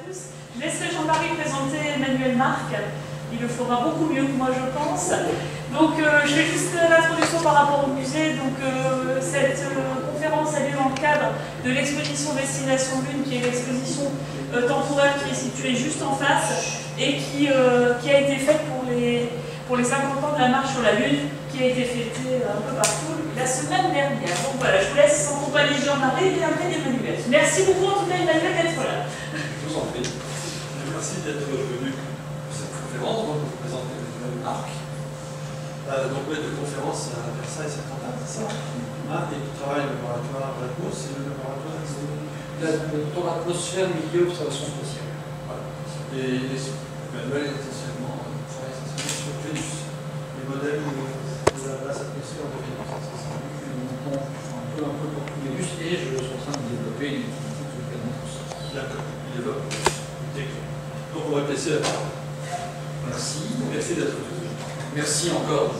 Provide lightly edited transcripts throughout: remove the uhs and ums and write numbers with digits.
tous. Je laisserai Jean-Marie présenter Emmanuel Marc. Il le fera beaucoup mieux que moi, je pense. Donc, je fais juste l'introduction par rapport au musée. Donc, cette conférence a lieu dans le cadre de l'exposition Destination Lune, qui est l'exposition temporelle qui est située juste en face et qui a été faite pour les 50 ans de la marche sur la Lune, qui a été fêtée un peu partout la semaine dernière. Donc voilà, je vous laisse en compagnie de Jean-Marie et après d'Emmanuel. Merci beaucoup en tout cas, Emmanuel, d'être là. Je vous en prie. Merci d'être venu pour cette conférence, donc pour présenter Emmanuel Marc. Donc maître de conférence à Versailles, Saint-Quentin, c'est ça, et qui travaille au laboratoire Atmos, c'est le laboratoire pour l'atmosphère, milieu, observation spatiale. Voilà. Et Emmanuel essentiellement travaille essentiellement sur Vénus, les modèles de la basse atmosphère de Vénus. Un peu pour Vénus, et je suis en train de développer une utilité qui est vraiment tout ça. D'accord, il développe une technique. Donc on va te laisser la parole. Merci. Merci d'être venu. Merci encore.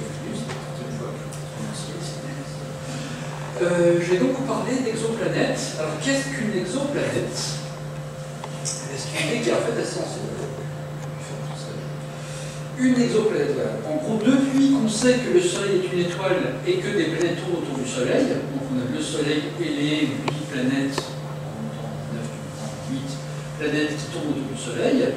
Je vais donc vous parler d'exoplanètes. Alors, qu'est-ce qu'une exoplanète? C'est une idée qui est en fait assez ancienne. Une exoplanète, voilà. En gros, depuis qu'on sait que le Soleil est une étoile et que des planètes tournent autour du Soleil, donc on a le Soleil et les 8 planètes, 8 planètes qui tournent autour du Soleil,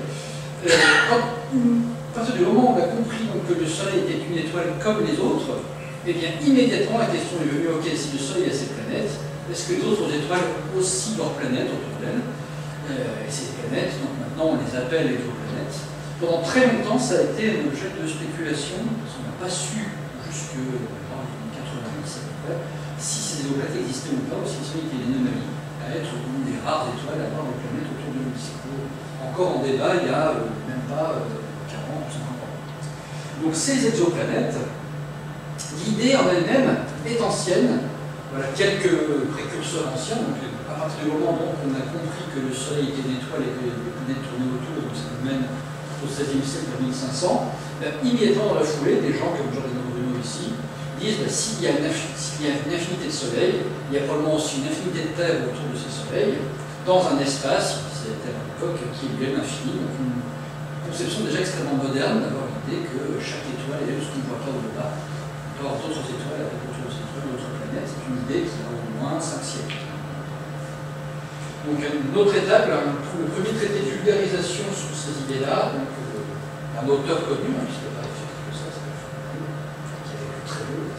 à partir du moment où on a compris donc, que le Soleil était une étoile comme les autres, eh bien immédiatement la question est venue, ok, si le Soleil a ses planètes, est-ce que les autres étoiles ont aussi leurs planètes autour d'elles? Et ces planètes, donc maintenant on les appelle exoplanètes. Pendant très longtemps, ça a été un objet de spéculation, parce qu'on n'a pas su, jusque dans les années 90 à peu près, si ces exoplanètes existaient ou pas, ou si le Soleil était une anomalie, à être une des rares étoiles à avoir des planètes autour de lui. Encore en débat, il n'y a même pas 40 ou 50 ans. Donc ces exoplanètes, l'idée en elle-même est ancienne. Voilà quelques précurseurs anciens. Donc, à partir du moment où on a compris que le Soleil était une étoile et que les planètes tournaient autour, donc ça nous mène au XVIe siècle, vers 1500, immédiatement dans la foulée, des gens comme Giordano Bruno ici disent s'il y a une infinité de soleils, il y a probablement aussi une infinité de terres autour de ces soleils, dans un espace, c'était à l'époque, qui est lui-même infini, donc une conception déjà extrêmement moderne d'avoir l'idée que chaque étoile est ce qu'on ne voit pas au-delà, on peut avoir d'autres étoiles avec autour de ces étoiles, d'autres planètes, c'est une idée qui a au moins 5 siècles. Donc une autre étape, là, le premier traité de vulgarisation sur ces idées-là, donc un auteur connu, hein, puisqu'il n'y a pas d'écrire que ça, qui avait écrit très beau,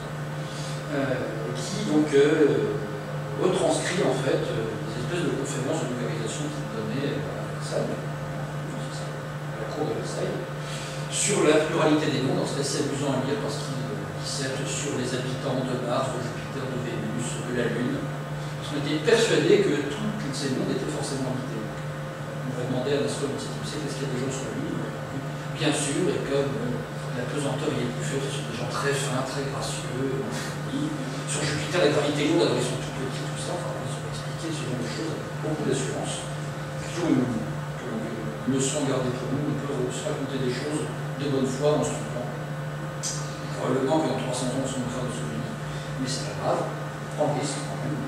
qui donc retranscrit en fait des espèces de conférences de vulgarisation qu'il donnait à Versailles, à la cour de Versailles, sur la pluralité des mondes. C'est assez amusant à lire parce qu'il disserte sur les habitants de Mars, de Jupiter, de Vénus, de la Lune. On était persuadé que tous ces mondes étaient forcément habités. On va demander à l'astronome type est-ce qu'il y a des gens sur la Lune? Bien sûr, et comme la pesanteur y est plus faible, ce sont des gens très fins, très gracieux. Sur Jupiter, la gravité lourde, alors ils sont tout petits, tout ça. Enfin, ils ont expliqué ce genre de choses avec beaucoup d'assurance. Toujours une leçon à garder pour nous. On peut se raconter des choses de bonne foi en se trompant. Probablement que dans 300 ans, on se moquera de ce livre. Mais c'est pas grave, on prend le risque quand même.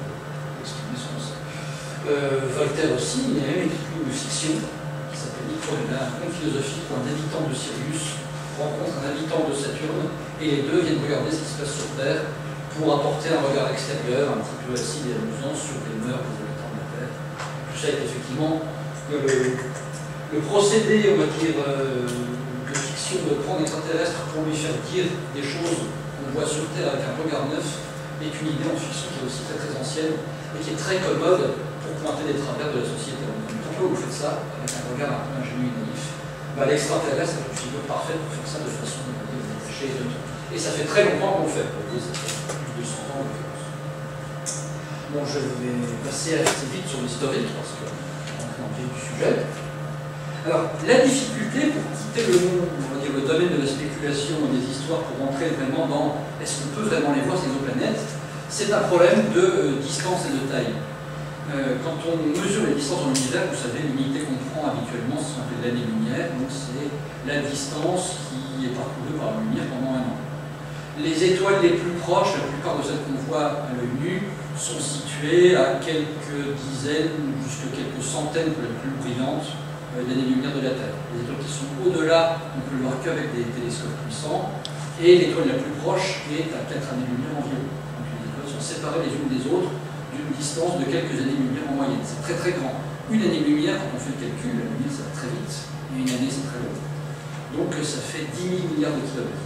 Voltaire aussi, il a même écrit une fiction qui s'appelle Nicolas, une philosophie où un habitant de Sirius rencontre un habitant de Saturne et les deux viennent regarder ce qui se passe sur Terre pour apporter un regard extérieur un petit peu acide et amusant sur les mœurs des habitants de la Terre. Tout ça est effectivement le procédé, on va dire, de fiction de prendre l'extraterrestre pour lui faire dire des choses qu'on voit sur Terre avec un regard neuf est une idée en fiction qui est aussi très très ancienne et qui est très commode pour pointer les travers de la société. Pourquoi vous faites ça avec un regard un peu ingénu et naïf? L'extraterrestre est une figure parfaite pour faire ça de façon détachée et neutre. Et ça fait très longtemps qu'on le fait. Vous voyez, ça fait plus de 100 ans en l'occurrence. Bon, je vais passer assez vite sur l'historique parce qu'on est dans le vif du sujet. Alors, la difficulté pour quitter le monde, on va dire le domaine de la spéculation et des histoires pour rentrer vraiment dans est-ce qu'on peut vraiment les voir ces exoplanètes, c'est un problème de distance et de taille. Quand on mesure les distances dans l'univers, vous savez, l'unité qu'on prend habituellement, c'est ce qu'on appelle l'année-lumière, donc c'est la distance qui est parcourue par la lumière pendant un an. Les étoiles les plus proches, la plupart de celles qu'on voit à l'œil nu, sont situées à quelques dizaines, jusqu'à quelques centaines pour les plus brillantes, d'années-lumière de la Terre. Les étoiles qui sont au-delà, on peut le voir qu'avec des télescopes puissants, et l'étoile la plus proche est à 4 années-lumière environ. Donc les étoiles sont séparées les unes des autres d'une distance de quelques années-lumière en moyenne. C'est très très grand. Une année-lumière, quand on fait le calcul, la lumière ça va très vite, et une année c'est très long. Donc ça fait 10 000 milliards de kilomètres.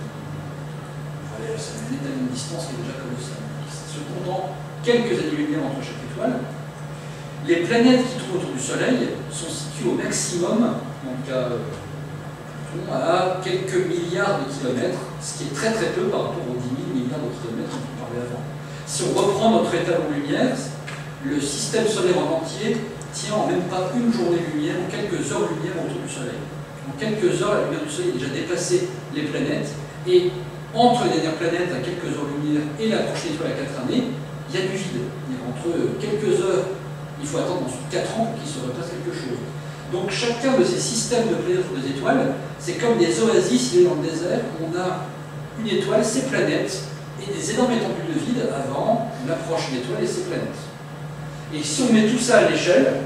Voilà, c'est une distance qui est déjà colossale. Cependant, quelques années-lumière entre chaque étoile. Les planètes qui tournent autour du Soleil sont situées au maximum, dans le cas Pluton, à quelques milliards de kilomètres, ce qui est très très peu par rapport aux 10 000 milliards de kilomètres dont on parlait avant. Si on reprend notre étalon-lumière, le système solaire en entier tient en même pas une journée-lumière, en quelques heures-lumière autour du Soleil. En quelques heures, la lumière du Soleil a déjà dépassé les planètes, et entre les dernières planètes à quelques heures-lumière et la prochaine étoile à 4 années, il y a du vide. Entre quelques heures, il faut attendre ensuite 4 ans pour qu'il se repasse quelque chose. Donc chacun de ces systèmes de planètes ou des étoiles, c'est comme des oasis dans le désert. On a une étoile, ses planètes, et des énormes étendues de vide avant l'approche de l'étoile et ses planètes. Et si on met tout ça à l'échelle,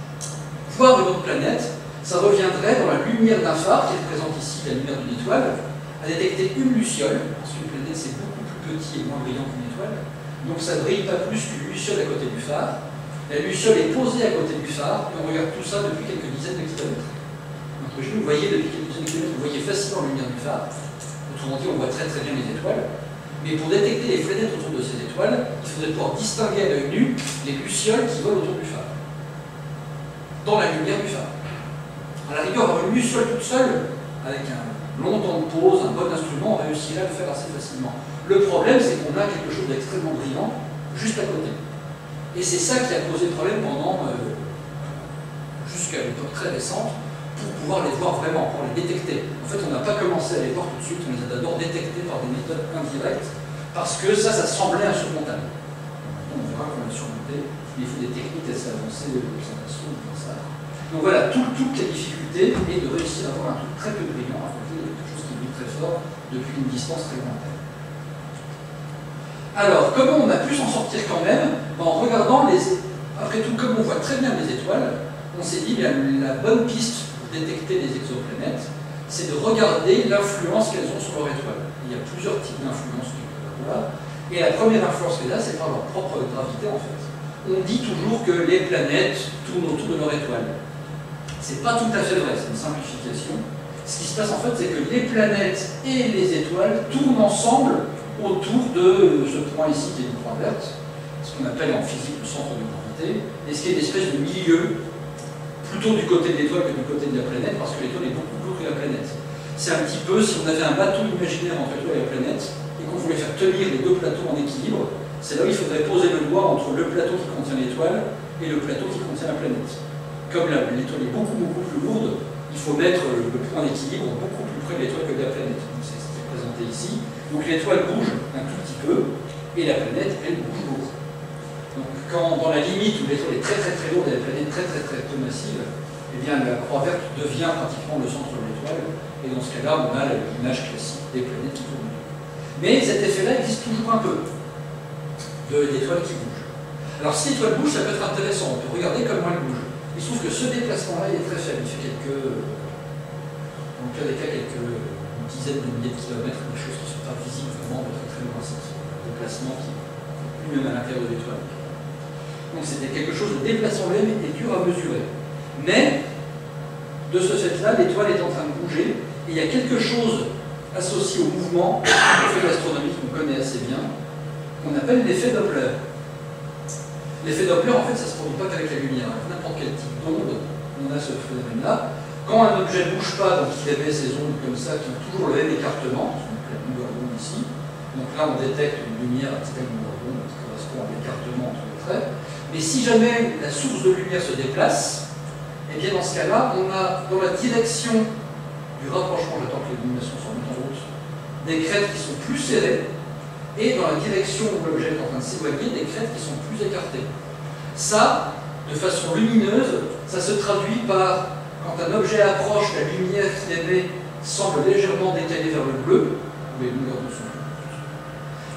voir une autre planète, ça reviendrait dans la lumière d'un phare, qui représente ici la lumière d'une étoile, à détecter une luciole, parce qu'une planète c'est beaucoup plus petit et moins brillant qu'une étoile, donc ça ne brille pas plus qu'une luciole à côté du phare. La luciole est posée à côté du phare, et on regarde tout ça depuis quelques dizaines de kilomètres. Entre vous voyez depuis quelques dizaines de kilomètres, vous voyez facilement la lumière du phare, autrement dit on voit très très bien les étoiles, mais pour détecter les planètes autour de ces étoiles, il faudrait pouvoir distinguer à l'œil nu les lucioles qui volent autour du phare, dans la lumière du phare. À la rigueur, avoir une luciole toute seule, avec un long temps de pause, un bon instrument, on réussirait à le faire assez facilement. Le problème, c'est qu'on a quelque chose d'extrêmement brillant juste à côté. Et c'est ça qui a posé problème pendant, jusqu'à l'époque très récente, pour pouvoir les voir vraiment, pour les détecter. En fait, on n'a pas commencé à les voir tout de suite, on les a d'abord détectés par des méthodes indirectes, parce que ça semblait insurmontable. On verra qu'on l'a surmonté, mais il faut des techniques assez avancées de présentation, comme ça. Donc voilà, toute la difficulté est de réussir à avoir un truc très peu brillant, à côté de quelque chose qui brille très fort depuis une distance très lointaine. Alors, comment on a pu s'en sortir quand même? En regardant après tout, comme on voit très bien les étoiles, on s'est dit bien la bonne piste pour détecter les exoplanètes, c'est de regarder l'influence qu'elles ont sur leur étoile. Il y a plusieurs types d'influences qu'on peut avoir, et la première influence qu'elles ont, c'est par leur propre gravité en fait. On dit toujours que les planètes tournent autour de leur étoile. C'est pas tout à fait vrai, c'est une simplification. Ce qui se passe en fait, c'est que les planètes et les étoiles tournent ensemble autour de ce point ici qui est une croix verte, ce qu'on appelle en physique le centre de gravité, et ce qui est une espèce de milieu, plutôt du côté de l'étoile que du côté de la planète, parce que l'étoile est beaucoup plus lourde que la planète. C'est un petit peu si on avait un bateau imaginaire entre l'étoile et la planète, et qu'on voulait faire tenir les deux plateaux en équilibre, c'est là où il faudrait poser le doigt entre le plateau qui contient l'étoile et le plateau qui contient la planète. Comme l'étoile est beaucoup plus lourde, il faut mettre le point d'équilibre beaucoup plus près de l'étoile que de la planète. C'est ce qui est présenté ici. Donc l'étoile bouge un tout petit peu, et la planète, elle, bouge beaucoup. Donc dans la limite où l'étoile est très lourde et la planète très peu massive, eh bien la croix verte devient pratiquement le centre de l'étoile, et dans ce cas-là, on a l'image classique des planètes qui tournent. Mais cet effet-là existe toujours un peu, d'étoiles qui bougent. Alors si l'étoile bouge, ça peut être intéressant, on peut regarder comment elle bouge. Il se trouve que ce déplacement-là est très faible, il fait dans le cas des cas, quelques dizaines de milliers de kilomètres, des choses qui ne sont pas visibles vraiment de très loin, c'est un déplacement qui est lui-même à l'intérieur de l'étoile. Donc c'était quelque chose de déplaçant même et dur à mesurer. Mais, de ce fait-là, l'étoile est en train de bouger, et il y a quelque chose associé au mouvement, au fait d'astronomie qu'on connaît assez bien, qu'on appelle l'effet Doppler. L'effet Doppler, en fait, ça ne se produit pas qu'avec la lumière. Avec n'importe quel type d'onde, on a ce phénomène-là. Quand un objet ne bouge pas, donc il émet ces ondes comme ça, qui ont toujours le même écartement, ce qu'on appelle la longueur d'onde ici. Donc là, on détecte une lumière à telle longueur d'onde qui correspond à l'écartement entre les traits. Mais si jamais la source de lumière se déplace, eh bien dans ce cas-là, on a dans la direction du rapprochement, j'attends que l'illumination soit mise en route, des crêtes qui sont plus serrées, et dans la direction où l'objet est en train de s'éloigner, des crêtes qui sont plus écartées. Ça, de façon lumineuse, ça se traduit par, quand un objet approche, la lumière qu'il émet semble légèrement décalée vers le bleu, où les longueurs d'onde sont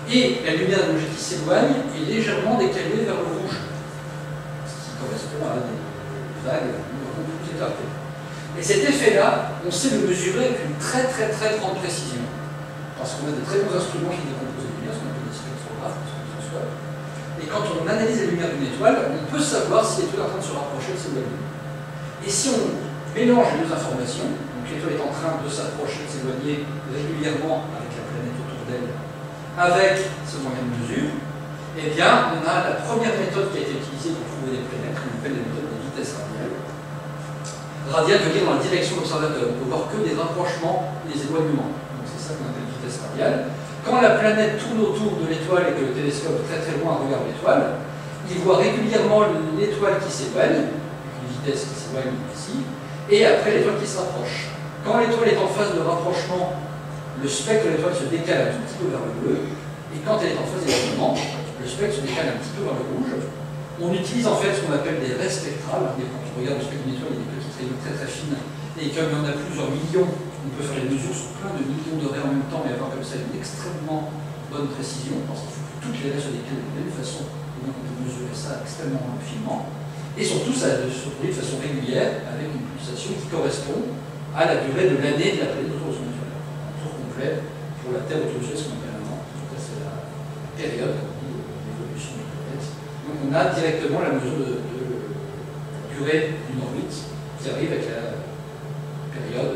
Et la lumière d'objet qui s'éloigne est légèrement décalée vers le rouge, ce qui correspond à des vagues plus écartées. Et cet effet-là, on sait le mesurer avec une très grande précision, parce qu'on a de très bons instruments qui décomposent les lumières, ce qu'on appelle des spectrographes, et quand on analyse la lumière d'une étoile, on peut savoir si l'étoile est en train de se rapprocher de s'éloigner. Et si on mélange les deux informations, donc l'étoile est en train de s'approcher, de s'éloigner régulièrement avec la planète autour d'elle, avec ce moyen de mesure, eh bien, on a la première méthode qui a été utilisée pour trouver des planètes, qu'on appelle la méthode de vitesse radiale. Radiale veut dire dans la direction de l'observateur. On peut voir que des rapprochements et des éloignements. Donc c'est ça qu'on appelle vitesse radiale. Quand la planète tourne autour de l'étoile et que le télescope très loin regarde l'étoile, il voit régulièrement l'étoile qui s'éloigne, une vitesse qui s'éloigne ici, et après l'étoile qui se rapproche. Quand l'étoile est en phase de rapprochement, le spectre de l'étoile se décale un tout petit peu vers le bleu, et quand elle est en phase d'éloignement, le spectre se décale un petit peu vers le rouge. On utilise en fait ce qu'on appelle des raies spectrales. Et quand on regarde le spectre d'une étoile, il y a des petites rayons très fines, et comme il y en a plusieurs millions, on peut faire les mesures sur plein de millions de raies en même temps et avoir comme ça une extrêmement bonne précision, parce qu'il faut que toutes les raies se décalent de la même façon, et donc on peut mesurer ça extrêmement finement. Et surtout, ça se produit de façon régulière, avec une pulsation qui correspond à la durée de l'année de la planète autour de son étoile. Un tour complet pour la Terre autour de ce qu'on appelle un an. En tout cas, c'est la période d'évolution des planètes. Donc on a directement la mesure de durée d'une orbite qui arrive avec la période.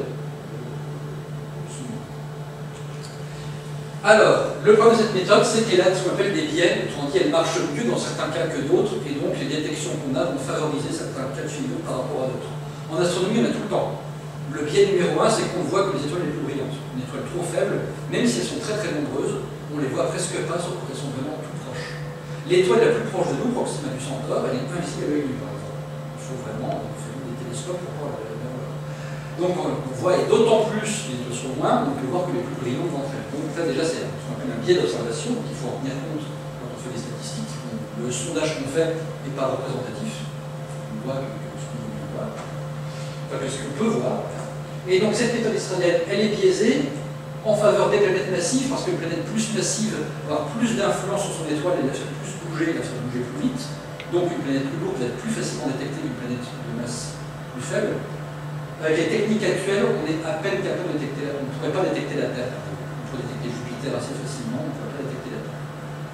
Alors, le problème de cette méthode, c'est qu'elle a ce qu'on appelle des biais, autrement dit, elle marche mieux dans certains cas que d'autres, et donc les détections qu'on a vont favoriser certains cas de figure par rapport à d'autres. En astronomie, on a tout le temps. Le biais numéro 1, c'est qu'on voit que les étoiles les plus brillantes. Une étoile trop faible, même si elles sont très nombreuses, on les voit presque pas, sauf qu'elles sont vraiment tout proches. L'étoile la plus proche de nous, Proxima du Centaure, elle est invisible à l'œil nu, par exemple. Il faut vraiment faire des télescopes pour voir la voir. Donc on voit, et d'autant plus les étoiles sont loin, on peut voir que les plus brillantes d'entre elles. Donc là déjà c'est ce qu'on appelle un biais d'observation, qu'il faut en tenir compte quand on fait des statistiques. Le sondage qu'on fait n'est pas représentatif. On voit que ce qu'on veut voir, enfin que ce qu'on peut voir. Et donc cette méthode israélienne, elle est biaisée en faveur des planètes massives, parce qu'une planète plus massive va avoir plus d'influence sur son étoile, elle la fait plus bouger, elle la fait bouger plus vite. Donc une planète plus lourde va être plus facilement détectée qu'une planète de masse plus faible. Avec les techniques actuelles, on est à peine capable de détecter, on ne pourrait pas détecter la Terre. On pourrait détecter Jupiter assez facilement, on ne pourrait pas détecter la Terre.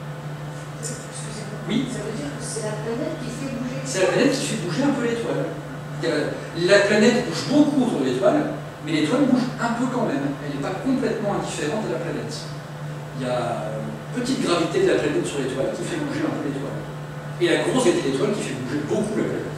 Oui. Ça veut dire que c'est la planète qui fait bouger. C'est la planète qui fait bouger un peu l'étoile. La planète bouge beaucoup autour de l'étoile, mais l'étoile bouge un peu quand même. Elle n'est pas complètement indifférente à la planète. Il y a une petite gravité de la planète sur l'étoile qui fait bouger un peu l'étoile. Et la grosse gravité de l'étoile qui fait bouger beaucoup la planète.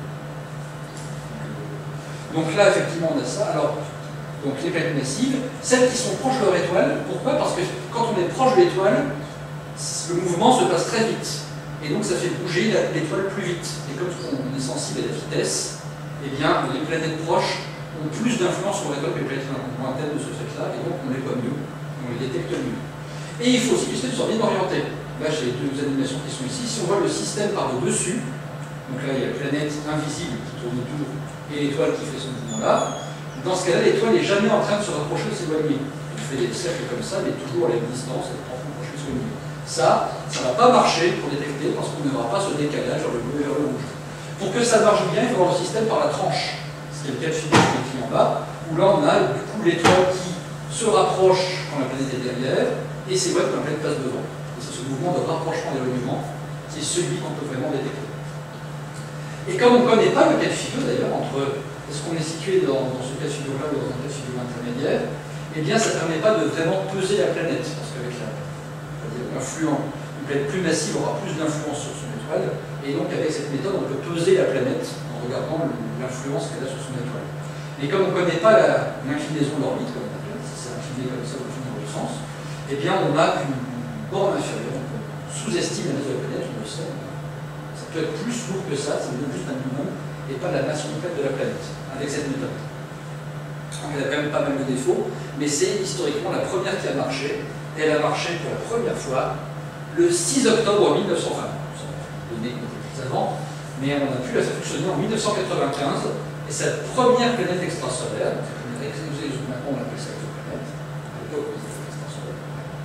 Donc là, effectivement, on a ça. Alors, donc les planètes massives, celles qui sont proches de leur étoile, pourquoi? Parce que quand on est proche de l'étoile, le mouvement se passe très vite. Et donc ça fait bouger l'étoile plus vite. Et comme on est sensible à la vitesse, eh bien, les planètes proches ont plus d'influence sur l'étoile que les planètes lointaines de ce fait-là, et donc on les voit mieux, on les détecte mieux. Et il faut aussi que soit bien orienté. Là, j'ai deux animations qui sont ici. Si on voit le système par le dessus, donc là, il y a la planète invisible qui tourne autour et l'étoile qui fait ce mouvement-là. Dans ce cas-là, l'étoile n'est jamais en train de se rapprocher ou de s'éloigner. Elle fait des cercles comme ça, mais toujours à la même distance, elle prend rapprocher ou s'éloigner. Ça ne va pas marcher pour détecter parce qu'on n'aura pas ce décalage vers le bleu et vers le rouge. Pour que ça marche bien, il faut avoir le système par la tranche. C'est le cas de figure qui est écrit en bas, où là on a du coup l'étoile qui se rapproche quand la planète est derrière et s'éloigne quand la planète passe devant. Et c'est ce mouvement de rapprochement d'éloignement qui est celui qu'on peut vraiment détecter. Et comme on ne connaît pas le cas de figure d'ailleurs, entre est-ce qu'on est situé dans ce cas de figure-là ou dans un cas de figure intermédiaire, eh bien ça ne permet pas de vraiment peser la planète, parce qu'avec l'influence, une planète plus massive aura plus d'influence sur son étoile, et donc avec cette méthode on peut peser la planète en regardant l'influence qu'elle a sur son étoile. Mais comme on ne connaît pas l'inclinaison de l'orbite, comme on appelle, si c'est incliné comme ça dans le sens, eh bien on a qu'une borne inférieure, on sous-estime la masse de la planète, on le sait. Ça peut être plus lourd que ça veut dire juste un minimum, et pas la masse complète de la planète, avec cette méthode. Donc elle a quand même pas mal de défauts, mais c'est historiquement la première qui a marché, et elle a marché pour la première fois le 6 octobre 1920. Ça a donné plus avant, mais on a pu la faire fonctionner en 1995, et cette première planète extrasolaire, maintenant on appelle ça exoplanète, à l'époque on disait extrasolaire,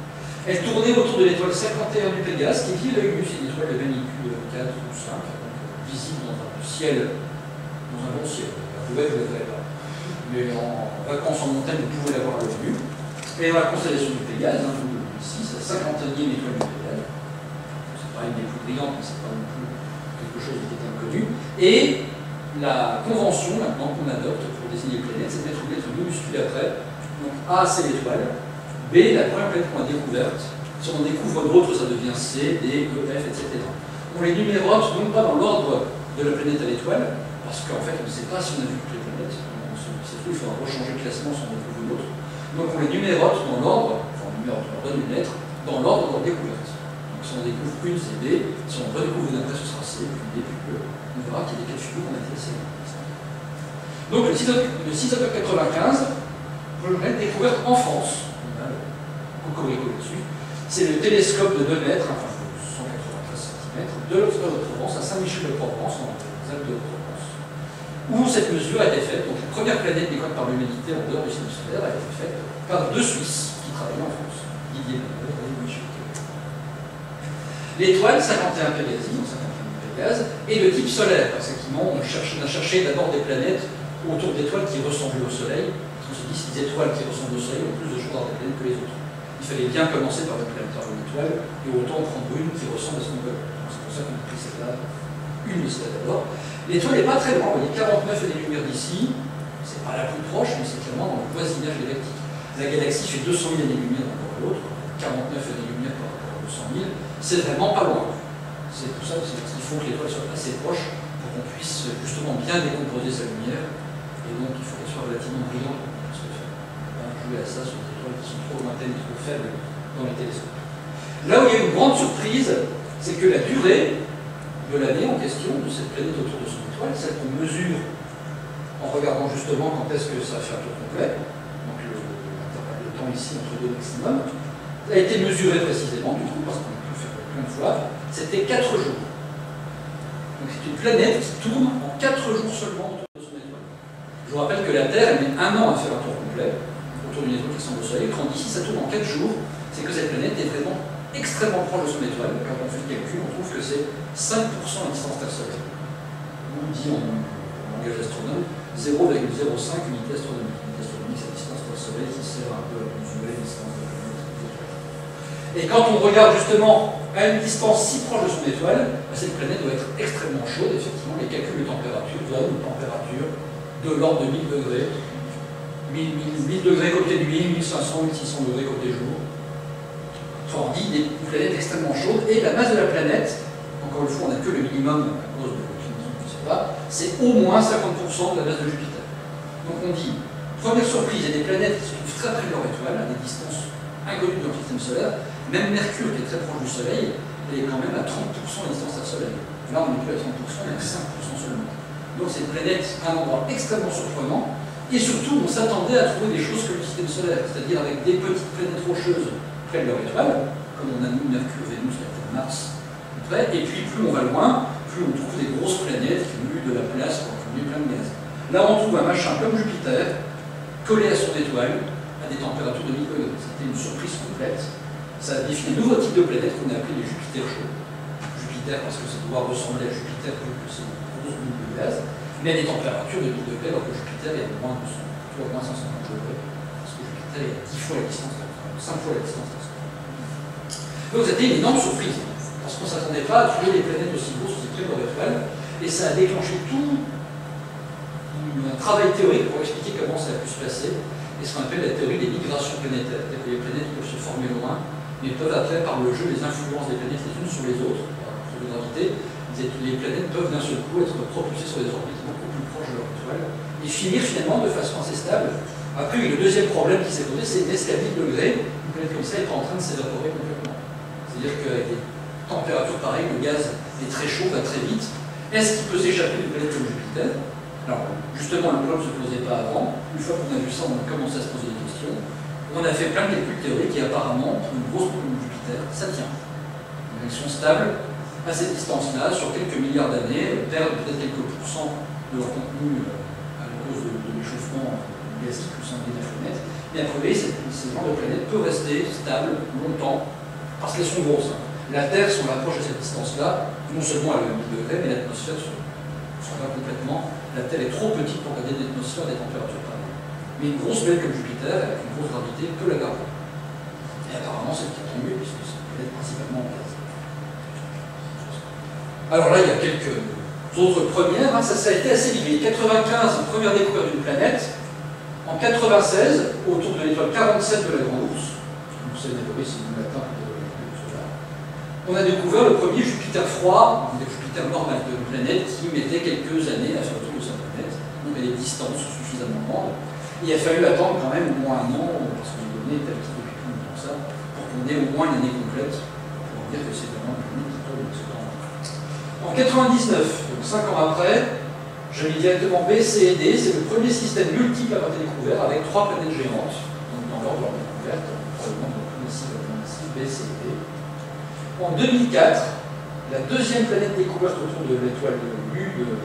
Elle tournait autour de l'étoile 51 du Pégase, qui est vue à l'œil nu, c'est une étoile de magnitude 4 ou 5, donc visible dans un ciel, dans un bon ciel. La poubelle, vous ne la verrez pas. Mais en vacances en montagne, vous pouvez la voir à l'œil nu. Et dans la constellation du Pégase, hein, ici, c'est la 51e étoile du Pégase. C'est pas une des plus brillantes, mais c'est pas non plus quelque chose qui est inconnu. Et la convention, maintenant, qu'on adopte pour désigner les planètes, c'est de mettre une lettre minuscule après. Donc A, c'est l'étoile. B, la première planète qu'on a découverte. Si on en découvre d'autres, ça devient C, D, E, F, etc. On les numérote donc pas dans l'ordre de la planète à l'étoile, parce qu'en fait, on ne sait pas si on a vu toutes les planètes. C'est tout, il faudra rechanger le classement si on découvre une autre. Donc on les numérote dans l'ordre, enfin on numérote, on leur donne une lettre, dans l'ordre de leur découverte. Donc si on découvre une, c'est D. Si on redécouvre une après, ce sera C, puis D, puis E. On verra qu'il y a des cas de figure qu'on a été laissés. Donc le 6 octobre 95, je l'ai découverte en France. Cocorico dessus. C'est le télescope de 2 mètres, enfin 193 cm, de l'Observatoire de Provence à Saint-Michel-de-Provence, en Alpes-de-Provence, où cette mesure a été faite. Donc la première planète découverte par l'humanité en dehors du système solaire a été faite par 2 Suisses qui travaillaient en France, Didier Manuel et Michel Keller. L'étoile 51 Pégasi, donc 51 Pégase, est de type solaire, parce qu'effectivement on a cherché d'abord des planètes autour d'étoiles qui ressemblaient au Soleil. On se dit que les étoiles qui ressemblent au Soleil ont plus de chances d'avoir des planètes que les autres. Il fallait bien commencer par une planète ou une étoile, et autant prendre une qui ressemble à ce qu'on veut. C'est pour ça qu'on a pris celle-là, une de celles-là d'abord. L'étoile n'est pas très loin, vous voyez 49 années-lumière d'ici, c'est pas la plus proche, mais c'est clairement dans le voisinage galactique. La galaxie fait 200 000 années-lumière d'un rapport à l'autre, 49 années-lumière par rapport à 200 000, c'est vraiment pas loin. C'est pour ça qu'il faut que l'étoile soit assez proche pour qu'on puisse justement bien décomposer sa lumière, et donc il faut qu'elle soit relativement brillante. Parce que on va jouer à ça sur des étoiles qui sont trop lointaines et trop faibles dans les télescopes. Là où il y a une grande surprise, c'est que la durée de l'année en question de cette planète autour de son étoile, celle qu'on mesure en regardant justement quand est-ce que ça fait un tour complet, donc l'intervalle de temps ici entre deux maximum, a été mesurée précisément, du coup, parce qu'on a pu le faire plein de fois, c'était 4 jours. Donc c'est une planète qui tourne en 4 jours seulement autour de son étoile. Je vous rappelle que la Terre, elle met 1 an à faire un tour complet autour d'une étoile qui ressemble au Soleil, quand ici ça tourne en 4 jours, c'est que cette planète est vraiment extrêmement proche de son étoile. Quand on fait le calcul, on trouve que c'est 5% la distance Terre-Soleil. On dit en langage astronome 0,05 unité astronomique. Unité astronomique, c'est la distance Terre-Soleil qui sert un peu à mesurer la distance de la planète. Et quand on regarde justement à une distance si proche de son étoile, cette planète doit être extrêmement chaude. Effectivement, les calculs de température donnent une température de l'ordre de 1000 degrés. 1000 degrés côté nuit, 1500, 1600 degrés côté jour. Enfin, on dit des planètes extrêmement chaudes, et la masse de la planète, encore une fois, on n'a que le minimum à cause de l'inclinaison, je ne sais pas, c'est au moins 50% de la masse de Jupiter. Donc on dit, première surprise, il y a des planètes qui se trouvent très près de leur étoile, à des distances inconnues dans le système solaire. Même Mercure, qui est très proche du Soleil, elle est quand même à 30% de la distance à Soleil. Là, on n'est plus à 30%, on est à 5% seulement. Donc c'est une planète à un endroit extrêmement surprenant, et surtout, on s'attendait à trouver des choses comme le système solaire, c'est-à-dire avec des petites planètes rocheuses près de leur étoile, comme on a nous, Mercure, Vénus, la Terre, Mars, près, et puis plus on va loin, plus on trouve des grosses planètes qui ont eu de la place pour accumuler plein de gaz. Là, on trouve un machin comme Jupiter, collé à son étoile, à des températures de 1000 degrés. C'était une surprise complète. Ça a défini un nouveau type de planète qu'on a appelé les Jupiter chauds. Jupiter parce que ça doit ressembler à Jupiter vu que c'est une grosse boule de gaz, mais à des températures de 1000 degrés, alors que Jupiter est à moins 200, à moins 550 degrés, parce que Jupiter est à 10 fois la distance, 5 fois la distance. Donc c'était une énorme surprise, parce qu'on ne s'attendait pas à trouver des planètes aussi grosses, aussi près de leur étoile, et ça a déclenché tout un travail théorique pour expliquer comment ça a pu se passer, et ce qu'on appelle la théorie des migrations planétaires. C'est-à-dire que les planètes peuvent se former loin, mais peuvent après, par le jeu, les influences des planètes les unes sur les autres, par la gravité, les planètes peuvent d'un seul coup être propulsées sur des orbites beaucoup plus proches de leur étoile, et finir finalement de façon assez stable. Après, le deuxième problème qui s'est posé, c'est est-ce qu'à 1000 degrés, une planète comme ça n'est pas en train de s'évaporer complètement. C'est-à-dire qu'avec des températures pareilles, le gaz est très chaud, va très vite. Est-ce qu'il peut s'échapper d'une planète comme Jupiter? Alors, justement, le problème ne se posait pas avant. Une fois qu'on a vu ça, on a commencé à se poser des questions. On a fait plein de calculs théoriques et apparemment, pour une grosse boule de Jupiter, ça tient. Ils sont stables à cette distance-là, sur quelques milliards d'années, perdent peut-être quelques pourcents de leur contenu à cause de l'échauffement gazique plus sanguin de la planète. Mais après, ce genre de planète peut rester stable longtemps parce qu'elles sont grosses. La Terre, si on l'approche à cette distance-là, non seulement elle est à 1000 degrés, mais l'atmosphère s'en va complètement. La Terre est trop petite pour garder une atmosphère des températures pareilles. Mais une grosse bête comme Jupiter, avec une grosse gravité, peut la garder. Et apparemment, c'est le qui est mieux, puisque c'est peut-être principalement en gaz. Alors là, il y a quelques autres premières. Ça a été assez livré. 95, première découverte d'une planète. En 96, autour de l'étoile 47 de la Grande Ourse, vous savez, c'est le matin de cela, on a découvert le premier Jupiter froid, un Jupiter normal de planète qui mettait quelques années à faire le tour de sa planète. Donc il y a des distances suffisamment grandes. Il a fallu attendre quand même au moins un an, parce que les données étaient actives depuis plus longtemps que ça, pour qu'on ait au moins une année complète pour dire que c'est vraiment une planète qui tourne de ce temps. En 99, donc 5 ans après, je mis directement B, C et D, c'est le premier système multiple à avoir été découvert avec 3 planètes géantes, donc dans l'ordre de leur découverte, probablement ici, B, C et D. En 2004, la deuxième planète découverte autour de l'étoile Lu de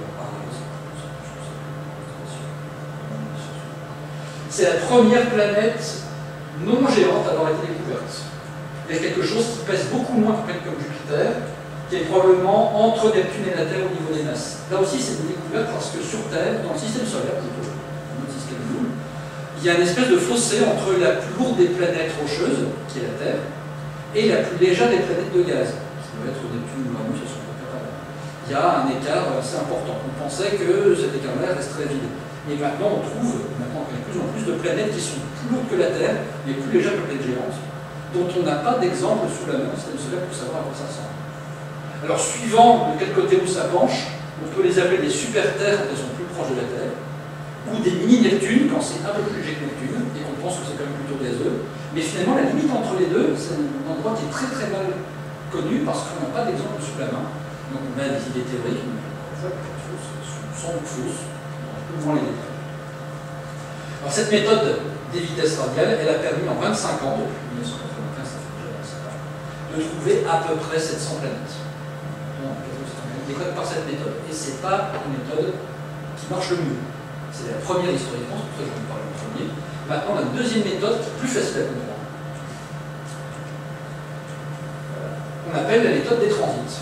c'est la première planète non géante à avoir été découverte. Il y a quelque chose qui pèse beaucoup moins qu'une planète comme Jupiter, qui est probablement entre Neptune et la Terre au niveau des masses. Là aussi, c'est une découverte parce que sur Terre, dans le système solaire plutôt, dans notre système Joule, il y a une espèce de fossé entre la plus lourde des planètes rocheuses, qui est la Terre, et la plus légère des planètes de gaz, qui doit être Neptune ou Uranus, elles sont pas là. Il y a un écart assez important. On pensait que cet écart-là resterait vide. Et maintenant, on trouve de plus en plus de planètes qui sont plus lourdes que la Terre, mais plus légères que les planètes géantes, dont on n'a pas d'exemple sous la main dans le système solaire pour savoir à quoi ça ressemble. Alors, suivant de quel côté où ça penche, on peut les appeler des super-terres quand elles sont plus proches de la Terre, ou des mini-Neptunes quand c'est un peu plus léger que Neptune, et qu'on pense que c'est quand même plutôt gazeux. Mais finalement, la limite entre les deux, c'est un endroit qui est très très mal connu parce qu'on n'a pas d'exemple sous la main. Donc, on a des idées théoriques, mais sans doute fausses, on peut voir les détails. Alors, cette méthode des vitesses radiales, elle a permis en 25 ans, depuis 1995, ça fait déjà 27 ans, de trouver à peu près 700 planètes. Décode par cette méthode. Et ce n'est pas une méthode qui marche le mieux. C'est la première historiquement, c'est pour ça que je vous parle du premier. Maintenant, la deuxième méthode, qui est plus facile à comprendre, on appelle la méthode des transits.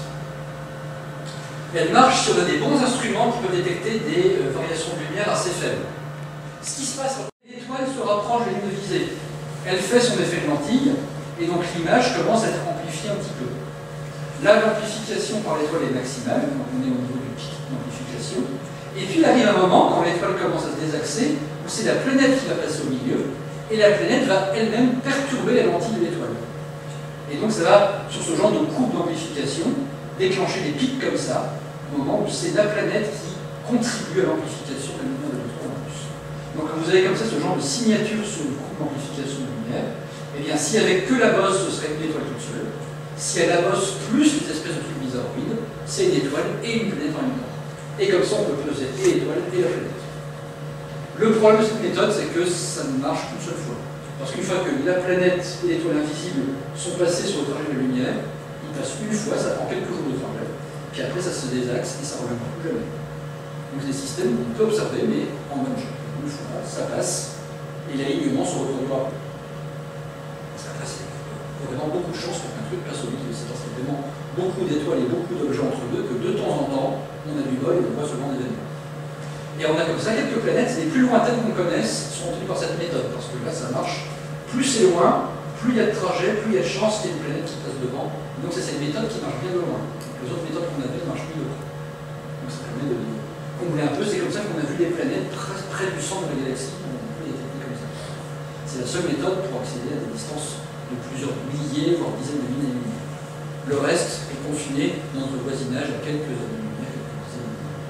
Elle marche si on a des bons instruments qui peuvent détecter des variations de lumière assez faibles. Ce qui se passe quand l'étoile se rapproche de la ligne de visée, elle fait son effet de lentille, et donc l'image commence à être amplifiée un petit peu. Là, l'amplification par l'étoile est maximale, donc on est au niveau du pic d'amplification. Et puis il arrive un moment, quand l'étoile commence à se désaxer, où c'est la planète qui va passer au milieu, et la planète va elle-même perturber la lentille de l'étoile. Et donc ça va, sur ce genre de courbe d'amplification, déclencher des pics comme ça, au moment où c'est la planète qui contribue à l'amplification de la lumière de l'étoile en plus. Donc quand vous avez comme ça ce genre de signature sur une courbe d'amplification de lumière, eh bien si avec que la bosse, ce serait une étoile toute seule. Si elle la bosse plus les espèces de trucs bizarroïdes, c'est une étoile et une planète en même temps. Et comme ça, on peut peser et l'étoile et la planète. Le problème de cette méthode, c'est que ça ne marche qu'une seule fois. Parce qu'une fois que la planète et l'étoile invisible sont passées sur le trajet de la lumière, ils passent une fois, ça prend quelques jours de trajet, puis après ça se désaxe et ça ne revient plus jamais. Donc c'est des systèmes qu'on peut observer, mais en même temps. Une fois, ça passe, et l'alignement se reproduira. Parce qu'après, il y a vraiment beaucoup de chances pour qu'un truc passe au vide, c'est parce qu'il y a vraiment beaucoup d'étoiles et beaucoup d'objets entre deux que de temps en temps, on a du bol et on voit ce genre d'événements. Et on a comme ça quelques planètes, les plus lointaines qu'on connaisse, sont obtenues par cette méthode, parce que là ça marche, plus c'est loin, plus il y a de trajet, plus il y a de chances qu'il y ait une planète qui passe devant. Donc c'est cette méthode qui marche bien de loin. Donc, les autres méthodes qu'on avait ne marchent plus de loin. Donc ça permet de combler un peu, c'est comme ça qu'on a vu des planètes près du centre de la galaxie, on a vu des techniques comme ça. C'est la seule méthode pour accéder à des distances de plusieurs milliers, voire dizaines de milliers d'années-lumière. Le reste est confiné dans notre voisinage à quelques années-lumière, quelques dizaines de milliers.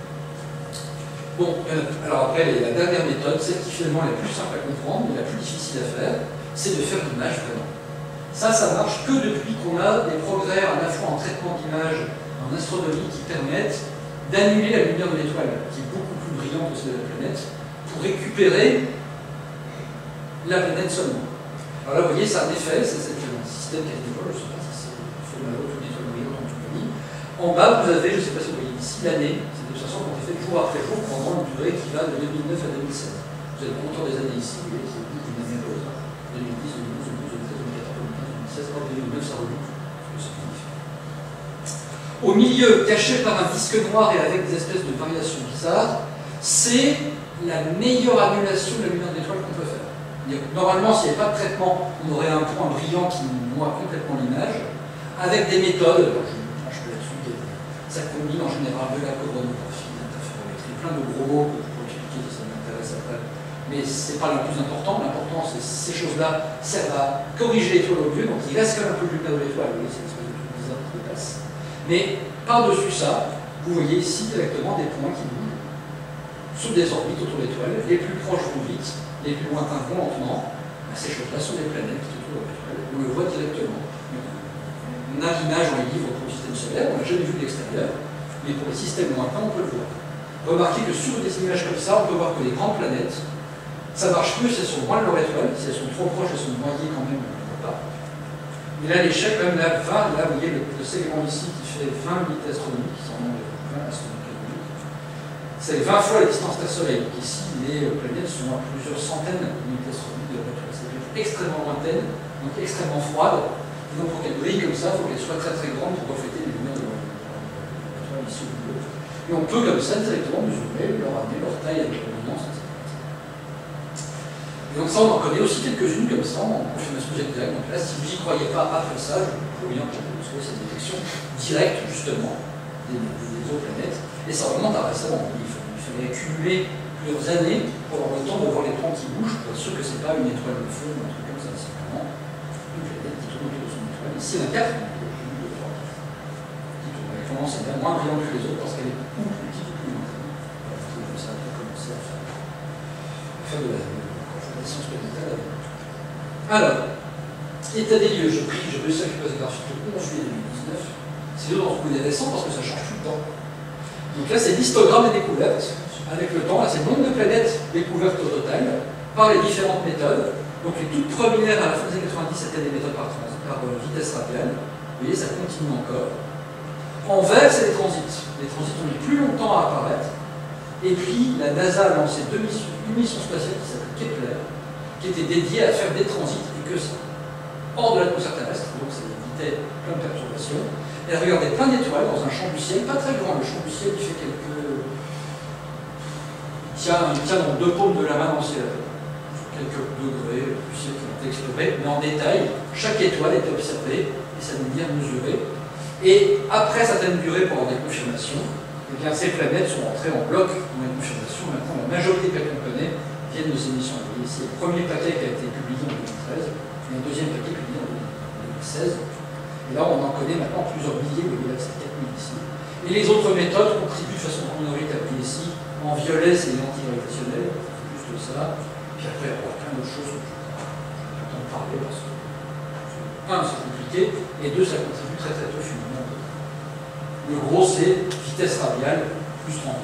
Bon, alors après, la dernière méthode, celle qui finalement est la plus simple à comprendre, mais la plus difficile à faire, c'est de faire l'image vraiment. Ça marche que depuis qu'on a des progrès à la fois en traitement d'image, en astronomie, qui permettent d'annuler la lumière de l'étoile, qui est beaucoup plus brillante que celle de la planète, pour récupérer la planète seulement. Alors là, vous voyez, c'est un effet, c'est un système qui a été développé, je ne sais pas si c'est fait mal ou une étoile brillante en compagnie. En bas, vous avez, je ne sais pas si vous voyez ici, l'année, c'est des observations qui ont été faites jour après jour pendant une durée qui va de 2009 à 2016. Vous avez le compteur des années ici, vous voyez, c'est une année à l'autre, 2010, 2012, 2012, 2013, 2014, 2015, 2016. 16 ordre de 9, ça remonte. Au milieu, caché par un disque noir et avec des espèces de variations bizarres, c'est la meilleure annulation de la lumière de l'étoile qu'on peut faire. Normalement, s'il n'y avait pas de traitement, on aurait un point brillant qui noie complètement l'image, avec des méthodes, alors je me penche là-dessus, ça combine en général de la coronographie, l'interférométrie, plein de gros mots que je pourrais expliquer si ça m'intéresse après. Mais ce n'est pas le plus important, l'important c'est que ces choses-là servent à corriger l'étoile au mieux, donc il reste quand même un peu de lumière de l'étoile, vous voyez, c'est une espèce de truc bizarre qui dépasse. Mais par-dessus ça, vous voyez ici directement des points qui bougent sous des orbites autour de l'étoile, les plus proches vont vite, les plus lointains vont lentement. Ces choses-là sont des planètes qui autour de l'étoile, on le voit directement. On a l'image dans les livres pour le système solaire, on l'a jamais vu de l'extérieur, mais pour les systèmes lointains, on peut le voir. Remarquez que sur des images comme ça, on peut voir que les grandes planètes, ça marche mieux si elles sont loin de leur étoile, si elles sont trop proches, elles sont noyées quand même, on ne voit pas. Mais là, l'échelle, quand même, là, vous voyez le segment ici qui fait 20 unités astronomiques, qui sont 20 astronomiques. C'est 20 fois la distance Terre-Soleil. Donc ici, les planètes sont à plusieurs centaines d'unités astronomiques de leur étoile. C'est extrêmement lointaine, donc extrêmement froide. Et donc, pour qu'elles brillent comme ça, il faut qu'elles soient très très grandes pour refléter les lumières de leur étoile ici au milieu. Et on peut, comme ça, directement mesurer leur année, leur taille avec leur lumière, etc. Et donc ça, on en connaît aussi quelques-unes comme ça, en confirmation directe. Donc là, si vous n'y croyez pas après ça, je vous bien que vous avez cette détection directe, justement, des exoplanètes. Et ça remonte à récemment. Il fallait accumuler plusieurs années pour avoir le temps de voir les troncs qui bougent, pour être sûr que ce n'est pas une étoile de feu ou un truc comme ça. C'est vraiment une planète qui tourne autour de son étoile. Ici, il y en a 4, qui tournent. Elle commence à être moins brillante que les autres parce qu'elle est beaucoup plus petite ou plus lointaine. Donc ça a commencé à faire de la science planétaire. Alors, état des lieux, je réussis à récupérer cette graphique le 11 juillet 2019. C'est d'autant plus intéressant parce que ça change tout le temps. Donc là, c'est l'histogramme des découvertes. Avec le temps, là, c'est le nombre de planètes découvertes au total par les différentes méthodes. Donc les toutes premières à la fin des années 90, c'était des méthodes par vitesse radiale. Vous voyez, ça continue encore. En vert, c'est les transits. Les transits ont mis plus longtemps à apparaître. Et puis, la NASA a lancé une mission spatiale qui s'appelle Kepler, qui était dédiée à faire des transits et que ça. Hors de l'atmosphère terrestre, donc ça évitait plein de perturbations. Elle regardait plein d'étoiles dans un champ du ciel, pas très grand. Le champ du ciel, il fait quelques. Il tient dans 2 paumes de la main dans le ciel. Quelques degrés du ciel qui ont été explorés, mais en détail, chaque étoile était observée et sa lumière mesurée. Et après certaines durées pour avoir des confirmations, eh bien, ces planètes sont entrées en bloc dans les confirmations. Maintenant, la majorité des qu'on connaît viennent de ces missions. Vous voyez ici, le premier paquet qui a été publié en 2013 et un deuxième paquet publié en 2016. Et là, on en connaît maintenant plusieurs milliers, vous voyez là, c'est 4000 ici. Et les autres méthodes contribuent de façon minoritaire. Établie ici, en violet, c'est l'antigravitationnel, c'est juste ça. Puis après, il y a plein d'autres choses que je n'ai pas le temps de parler parce que, 1, c'est compliqué, et 2, ça contribue très très peu finalement. Le gros, c'est vitesse radiale plus 30.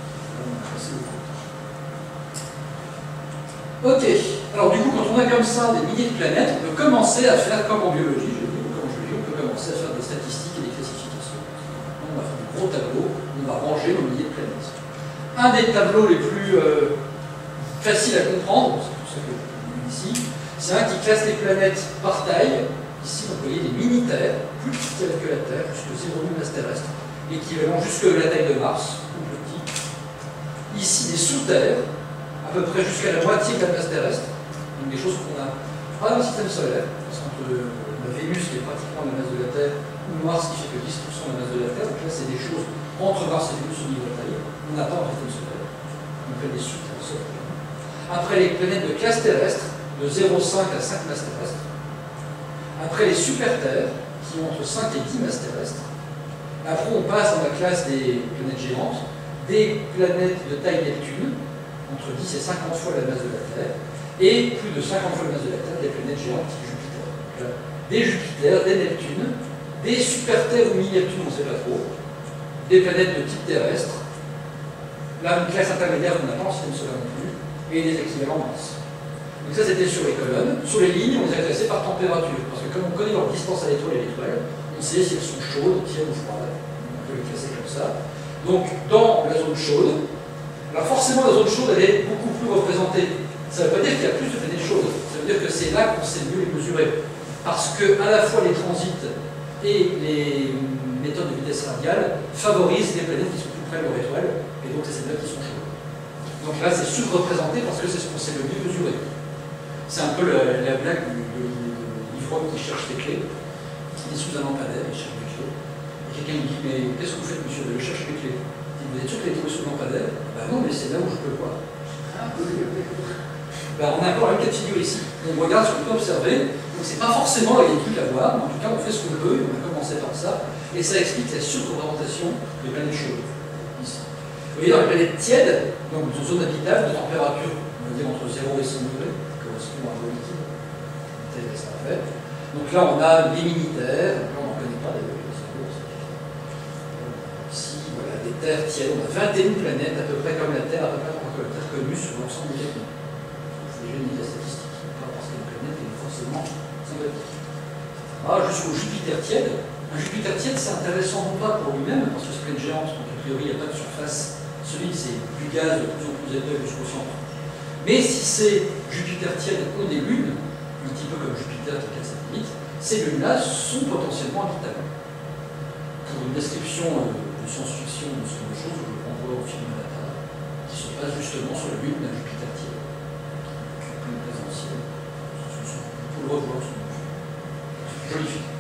Ok, alors du coup, quand on a comme ça des milliers de planètes, on peut commencer à faire comme en biologie, on peut commencer à faire des statistiques et des classifications. On va faire un gros tableau, on va ranger nos milliers de planètes. Un des tableaux les plus faciles à comprendre, c'est pour ça que je l'ai ici, c'est un qui classe les planètes par taille. Ici, vous voyez des mini-terres, plus petites que la Terre, jusqu'à 0,1 masse terrestre, équivalent jusque la taille de Mars, ou petit. Ici, des sous-terres, à peu près jusqu'à la moitié de la masse terrestre, donc des choses qu'on a pas dans le système solaire, parce qu'entre la Vénus qui est pratiquement la masse de la Terre, ou Mars qui fait que 10% de la masse de la Terre, donc là c'est des choses entre Mars et Vénus au niveau de la taille, on n'a pas dans le système solaire, on appelle des sous-terres solaires. Après les planètes de classe terrestre, de 0,5 à 5 masses terrestres. Après les super-terres, qui ont entre 5 et 10 masses terrestres. Après on passe dans la classe des planètes géantes, des planètes de taille Neptune, entre 10 et 50 fois la masse de la Terre, et plus de 50 fois la masse de la Terre, des planètes géantes type Jupiter. Donc, des Jupiter, des Neptunes, des super-terres ou mini-Neptunes, on ne sait pas trop, des planètes de type terrestre, là une classe intermédiaire qu'on n'a pas en système solaire non plus, et des équivalents Mars. Donc ça c'était sur les colonnes. Sur les lignes, on les a classées par température, parce que comme on connaît leur distance à l'étoile et l'étoile, on sait si elles sont chaudes, tièdes ou froides. On peut les classer comme ça. Donc dans la zone chaude, alors forcément la zone chaude elle est beaucoup plus représentée. Ça ne veut pas dire qu'il y a plus de planètes chaudes, ça veut dire que c'est là qu'on sait mieux les mesurer. parce que à la fois les transits et les méthodes de vitesse radiale favorisent les planètes qui sont plus près de leur étoile, et donc c'est celles-là qui sont chaudes. Donc là, c'est surreprésenté parce que c'est ce qu'on sait le mieux mesurer. C'est un peu la blague de l'ivrogne qui cherche les clés. Il est sous un lampadaire, il cherche les clés. Et quelqu'un lui dit, mais qu'est-ce que vous faites, monsieur? Je cherche les clés. Il dit, vous êtes sûr qu'elle est tombée sous le lampadaire? Ben non, mais c'est là où je peux voir. Ben, on a encore un cas de figure ici. On regarde ce qu'on peut observer. Donc c'est pas forcément il y a des trucs à voir, mais en tout cas on fait ce qu'on peut, et on a commencé par ça. Et ça explique la surreprésentation des planètes chaudes. Ici. Vous voyez, dans les planètes tièdes, donc une zone habitable de température, on va dire entre 0 et 100 degrés, qui correspond à l'eau liquide, tel que ça fait. Donc là, on a les mini-terres, on n'en connaît pas d'ailleurs, ici, voilà, des terres tièdes, on a 21 planètes, à peu près comme la Terre, à peu près comme la Terre connue sur l'ensemble du Capitaine. C'est génie la statistique, pas parce qu'une planète est forcément sympathique. Ah, jusqu'au Jupiter tiède. Un Jupiter tiède, c'est intéressant non pas pour lui-même, parce que c'est une géante, donc a priori il n'y a pas de surface solide, c'est du gaz de plus en plus épais jusqu'au centre. Mais si ces Jupiter tièdes ont des lunes, un petit peu comme Jupiter qui a 4 satellites, ces lunes-là sont potentiellement habitables. Pour une description de science-fiction de ce genre de choses, je le renvoie au film Data, qui se passe justement sur la lune d'un Jupiter tiède. Une présentielle. Il faut le revoir sur le film. Joli film.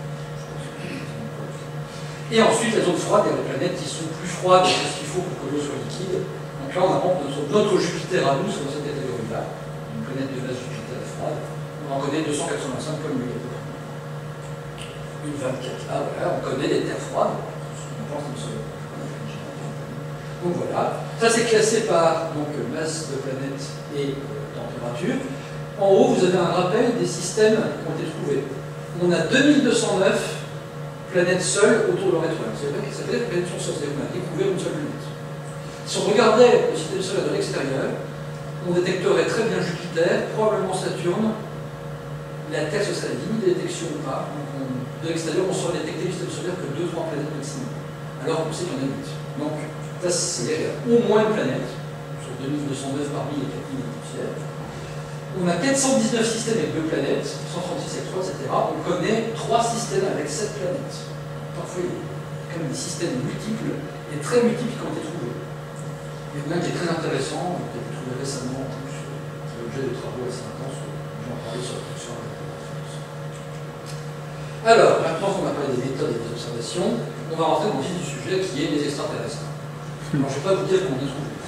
Et ensuite, les zones froides, il y a des planètes qui sont plus froides que ce qu'il faut pour que l'eau soit liquide. Donc là, on apprend notre Jupiter à nous, c'est dans cette catégorie-là, une planète de base Jupiter froide. On en connaît 285 comme lui. Une 24 là, voilà, on connaît les terres froides. On pense comme ça. Donc voilà, ça c'est classé par donc, masse de planète et température. En haut, vous avez un rappel des systèmes qui ont été trouvés. On a 2209 planètes seules autour de leur étoile. Ça veut dire que les planètes sont seules, c'est-à-dire qu'on a découvert une seule planète. Si on regardait le système solaire de l'extérieur, on détecterait très bien Jupiter, probablement Saturne. La Terre, ce serait la limite de détection ou pas. Donc de l'extérieur, on saurait détecter le système solaire que 2-3 planètes maximum. Alors qu'on sait qu'il y en a 8. Donc, ça, c'est au moins une planète, sur 2209 parmi les 4000 poussières. On a 419 systèmes avec 2 planètes, 136 avec 3, etc. On connaît 3 systèmes avec 7 planètes. Parfois, il y a quand même des systèmes multiples et très multiples qui ont été trouvés. Il y en a un qui est très intéressant, qui a été trouvé récemment, en plus, qui est l'objet de travaux assez intenses. J'en parlais sur la production. Alors, maintenant qu'on a parlé des méthodes et des observations, on va rentrer dans le vif du sujet qui est les extraterrestres. Alors, je ne vais pas vous dire qu'on est trouvé.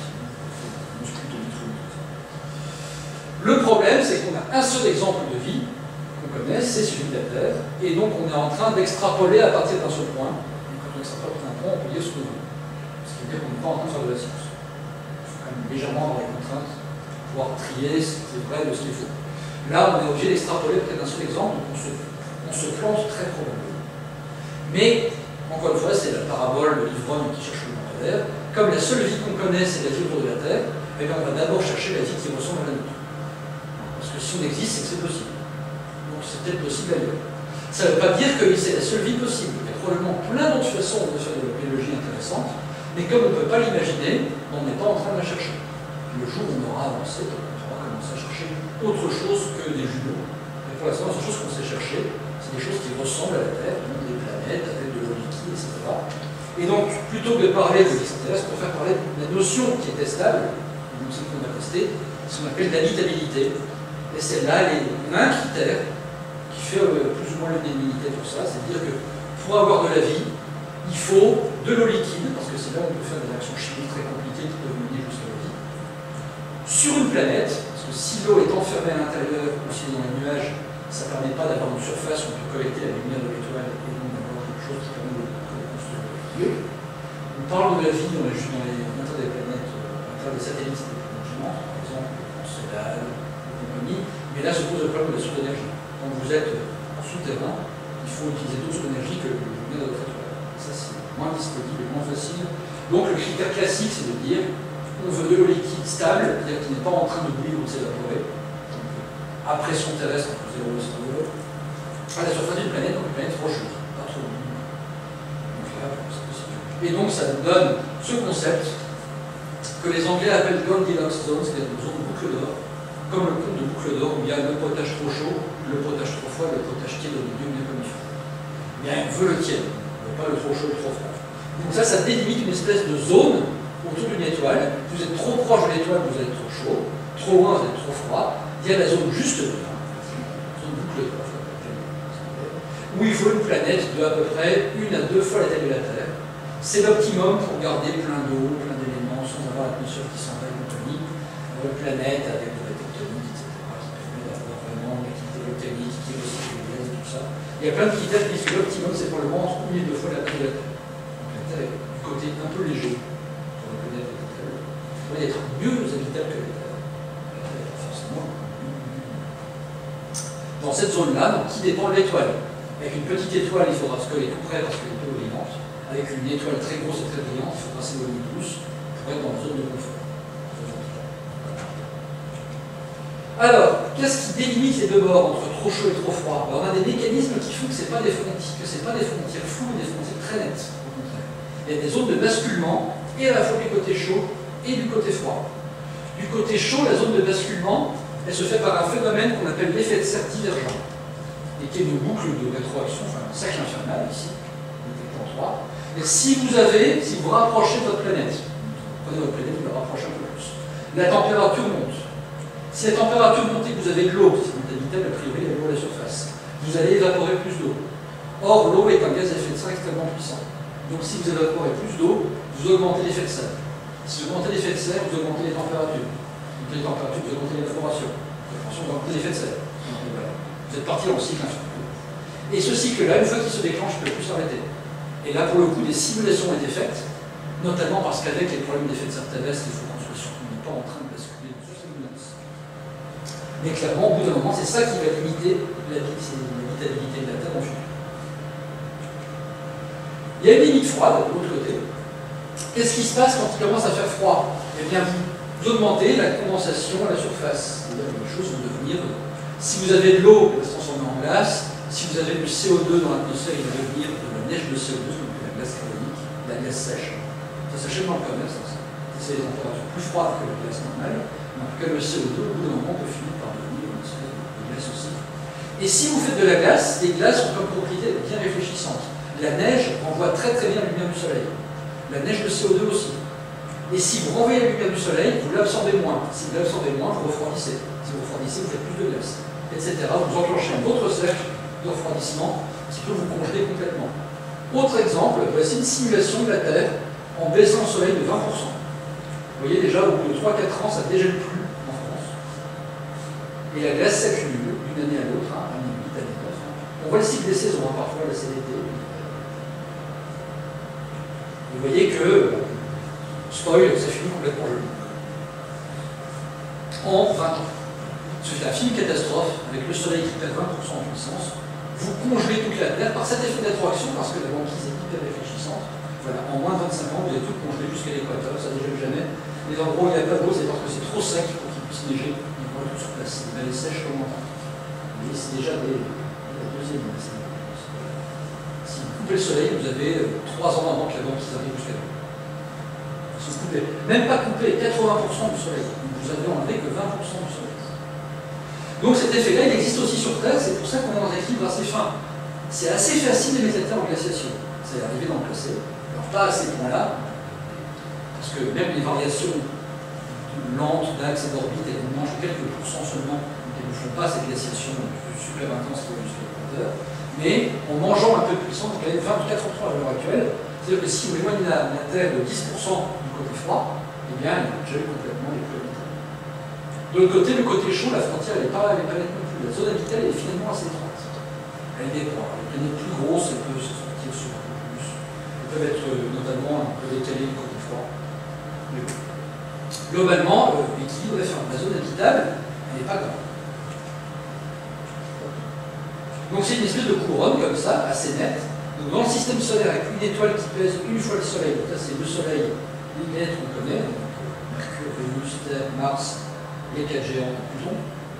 Le problème, c'est qu'on a un seul exemple de vie qu'on connaît, c'est celui de la Terre, et donc on est en train d'extrapoler à partir d'un seul point. Et quand on extrapole d'un point, on peut dire ce qu'on veut. Ce qui veut dire qu'on n'est pas en train de faire de la science. Il faut quand même légèrement avoir les contraintes pour pouvoir trier ce qui est vrai de ce qu'il faut. Là, on est obligé d'extrapoler peut-être d'un seul exemple, donc on se plante très probablement. Mais, encore une fois, c'est la parabole de l'ivrogne qui cherche le lampadaire. Comme la seule vie qu'on connaît, c'est la vie autour de la Terre, eh bien, on va d'abord chercher la vie qui ressemble à la nôtre. Parce que si on existe, c'est que c'est possible. Donc c'est peut-être possible ailleurs. Ça ne veut pas dire que c'est la seule vie possible. Il y a probablement plein d'autres façons de faire de la biologie intéressante, mais comme on ne peut pas l'imaginer, on n'est pas en train de la chercher. Le jour où on aura avancé, on pourra commencer à chercher autre chose que des jumeaux. Mais pour l'instant, la seule chose qu'on sait chercher, c'est des choses qui ressemblent à la Terre, donc des planètes avec de l'eau liquide, etc. Et donc, plutôt que de parler de l'extraterrestre, on préfère parler de la notion qui est testable, donc c'est qu'on a testé, ce qu'on appelle l'habitabilité. Et celle-là, on a un critère qui fait plus ou moins l'unanimité pour ça, c'est-à-dire que pour avoir de la vie, il faut de l'eau liquide, parce que c'est là où on peut faire des réactions chimiques très compliquées qui peuvent mener jusqu'à la vie, sur une planète, parce que si l'eau est enfermée à l'intérieur, ou si elle est dans les nuages, ça ne permet pas d'avoir une surface où on peut collecter la lumière de l'étoile et donc d'avoir quelque chose qui permet de construire le lieu. On parle de la vie dans l'intérieur des planètes, à l'intérieur des satellites des planètes géantes, par exemple, Encelade, mais là se pose le problème de la source d'énergie. Quand vous êtes en souterrain, il faut utiliser d'autres sources d'énergie que le lumière de votre étoile. Ça, c'est moins disponible et moins facile. Donc le critère classique, c'est de dire on veut de l'eau liquide stable, c'est-à-dire qui n'est pas en train de bouillir ou de s'évaporer, à pression terrestre entre 0 et 100 degrés, à la surface d'une planète, donc une planète rocheuse, pas trop humide. Donc là, c'est possible. Et donc ça nous donne ce concept que les Anglais appellent Goldilocks Zone, c'est-à-dire une zone boucle d'or, comme le conte de Boucle d'Or, où il y a le potage trop chaud, le potage trop froid, le potage tiède au milieu, bien comme il faut. Bien, on veut le tiède, on veut pas le trop chaud, le trop froid. Donc ça délimite une espèce de zone autour d'une étoile. Vous êtes trop proche de l'étoile, vous êtes trop chaud, trop loin, vous êtes trop froid. Il y a la zone juste là, zone Boucle d'Or, où il faut une planète de à peu près 1 à 2 fois la taille de la Terre. C'est l'optimum pour garder plein d'eau, plein d'éléments, sans avoir l'atmosphère qui s'en va et compagnie. Une planète avec de la tectonique, etc., qui permet d'avoir vraiment une activité volcanique, qui est aussi gaz, tout ça. Il y a plein de critères qui disent que l'optimum, c'est probablement entre 1 et 2 fois la taille de la Terre. Donc la Terre est du côté un peu léger pour la planète de la Terre. Il pourrait être mieux habitable que la Terre. La Terre est forcément dans cette zone-là, qui dépend de l'étoile. Avec une petite étoile, il faudra se coller tout près parce qu'elle est peu brillante. Avec une étoile très grosse et très brillante, il faudra s'éloigner douce pour être dans la zone de confort. Alors, qu'est-ce qui délimite les deux bords entre trop chaud et trop froid? Alors, on a des mécanismes qui font que ce n'est pas des frontières floues, mais des frontières très nettes, au contraire. Il y a des zones de basculement, et à la fois du côté chaud et du côté froid. Du côté chaud, la zone de basculement, elle se fait par un phénomène qu'on appelle l'effet de serre divergent, et qui est une boucle de rétroaction, enfin un cercle infernal ici, détectant 3. Et si vous rapprochez de votre planète, vous prenez votre planète, vous la rapprochez un peu plus, la température monte. Si la température monte et que vous avez de l'eau, si vous êtes habitable, a priori, il y a de l'eau à la surface, vous allez évaporer plus d'eau. Or, l'eau est un gaz à effet de serre extrêmement puissant. Donc, si vous évaporez plus d'eau, vous augmentez l'effet de serre. Si vous augmentez l'effet de serre, vous augmentez les températures. Donc, les températures, vous augmentez l'évaporation. L'évaporation, vous augmentez l'effet de serre. Donc, voilà. Vous êtes parti dans le cycle infini. Et ce cycle-là, une fois qu'il se déclenche, il ne peut plus s'arrêter. Et là, pour le coup, des simulations ont été faites, notamment parce qu'avec les problèmes d'effet de serre terrestre, il faut qu'on soit sûr qu'on n'est pas en train de basculer dans une menace. Mais clairement, au bout d'un moment, c'est ça qui va limiter l'habitabilité de la Terre dans le futur. Il y a une limite froide, de l'autre côté. Qu'est-ce qui se passe quand il commence à faire froid? Eh bien, vous augmentez la condensation à la surface. C'est-à-dire que les choses vont devenir... Si vous avez de l'eau, elle va se transformer en glace. Si vous avez du CO2 dans l'atmosphère, il va devenir de la neige de CO2, ce qu'on appelle la glace carbonique, la glace sèche. Ça s'achète dans le commerce, c'est des températures plus froides que la glace normale. Mais en tout cas, le CO2, au bout d'un moment, peut finir par devenir une espèce de glace aussi. Et si vous faites de la glace, les glaces ont comme propriété bien réfléchissante. La neige renvoie très très bien la lumière du soleil. La neige de CO2 aussi. Et si vous renvoyez la lumière du soleil, vous l'absorbez moins. Si vous l'absorbez moins, vous refroidissez. Si vous refroidissez, vous faites plus de glace, etc. Vous enclenchez un autre cercle de refroidissement qui peut vous congeler complètement. Autre exemple, voici une simulation de la Terre en baissant le soleil de 20%. Vous voyez déjà, au bout de 3-4 ans, ça ne dégèle plus en France. Et la glace s'accumule d'une année à l'autre, année 8, année 9. On voit le cycle des saisons, parfois, là c'est l'été. Vous voyez que, spoil, ça finit complètement gelé. En 20 ans. C'est un film catastrophe, avec le soleil qui perd 20% en puissance. Vous congelez toute la Terre par cet effet d'attraction, parce que la banquise est hyper réfléchissante. Voilà, en moins de 25 ans, vous avez tout congelé jusqu'à l'équateur, ça ne dégèle jamais. Les endroits où il n'y a pas d'eau, c'est parce que c'est trop sec pour qu'il puisse neiger. Il va tout sur place. Les vallées sèches comme on a. Mais c'est déjà la deuxième. Si vous coupez le soleil, vous avez 3 ans avant que la banquise arrive jusqu'à là. Si vous coupez, même pas couper 80% du soleil, vous avez enlevé que 20% du soleil. Donc cet effet-là, il existe aussi sur Terre, c'est pour ça qu'on est dans un équilibre assez fin. C'est assez facile de mettre la Terre en glaciation. C'est arrivé dans le passé. Alors pas à ces points-là, parce que même les variations lentes d'axe et d'orbite, elles nous mangent quelques pourcents seulement, donc elles ne font pas cette glaciation super intense qui va jusqu'à l'équateur. Mais en mangeant un peu de puissance, donc elle est 24 à l'heure actuelle, c'est-à-dire que si vous éloignez la Terre de 10% du côté froid, eh bien elle gèle complètement les plus. De l'autre côté, le côté chaud, la frontière n'est pas nette non plus. La zone habitable est finalement assez étroite. Elle dépend. Les planètes plus grosses, elles peuvent se sortir sur un peu plus. Elles peuvent être notamment un peu décalées du côté froid. Mais bon. Globalement, l'équilibre est ferme. La zone habitable, elle n'est pas grande. Donc c'est une espèce de couronne comme ça, assez nette. Donc dans le système solaire, avec une étoile qui pèse une fois le Soleil, donc là c'est le Soleil, les planètes qu'on connaît, donc Mercure, Vénus, Terre, Mars, les 4 géants de Pluton.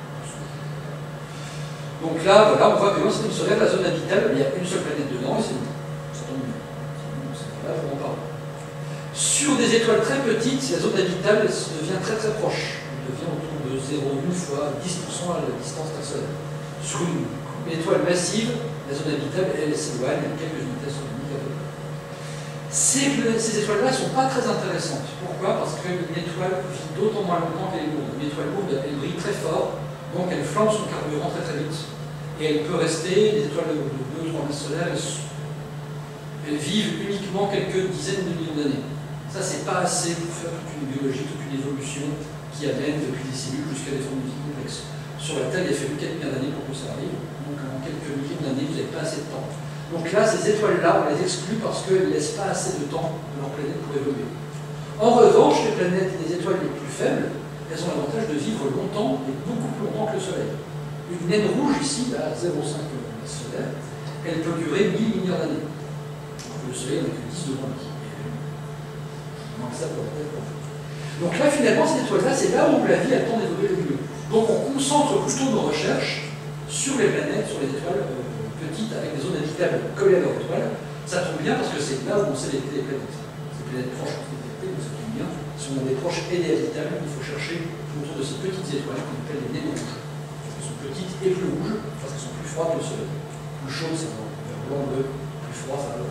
Donc là, voilà, on voit que dans le système solaire, la zone habitable, il y a une seule planète dedans et c'est nous. Ça tombe bien. Là, on parle. Sur des étoiles très petites, la zone habitable devient très très proche. devient autour de 0,1 fois 10% à la distance d'un Soleil. Sur une étoile massive, la zone habitable, elle s'éloigne à quelques unités astronomiques à peu près. Ces étoiles-là ne sont pas très intéressantes. Pourquoi? Parce qu'une étoile vit d'autant moins longtemps qu'elle est lourde. Une étoile lourde, elle brille très fort, donc elle flambe son carburant très très vite. Et elle peut rester, les étoiles de 2 ou 3 masses solaires, elles vivent uniquement quelques dizaines de millions d'années. Ça, c'est pas assez pour faire toute une biologie, toute une évolution qui amène depuis des cellules jusqu'à des formes de vie complexes. Sur la Terre, il a fallu 4 milliards d'années pour que ça arrive. Donc en quelques millions d'années, vous n'avez pas assez de temps. Donc là, ces étoiles-là, on les exclut parce qu'elles ne laissent pas assez de temps de leur planète pour évoluer. En revanche, les planètes des étoiles les plus faibles, elles ont l'avantage de vivre longtemps et beaucoup plus longtemps que le Soleil. Une naine rouge ici, là, 0,5 masse solaire, elle peut durer 1000 milliards d'années. Le Soleil n'a que 10 de moins. Donc ça pour la Terre. Donc là, finalement, cette étoile-là, c'est là où la vie a le temps d'évoluer le mieux. Donc on concentre plutôt nos recherches sur les planètes, sur les étoiles petites avec des zones habitables collées à leur étoile. Ça tombe bien parce que c'est là où on sait détecter les planètes. Ces planètes proches, on sait détecter, mais ça tombe bien. Si on a des proches et des habitables, il faut chercher autour de ces petites étoiles qu'on appelle les naines rouges. Elles sont petites et plus rouges parce qu'elles sont plus froides que le Soleil. Plus chaudes, ça va vers blanc, bleu, plus froid, ça va.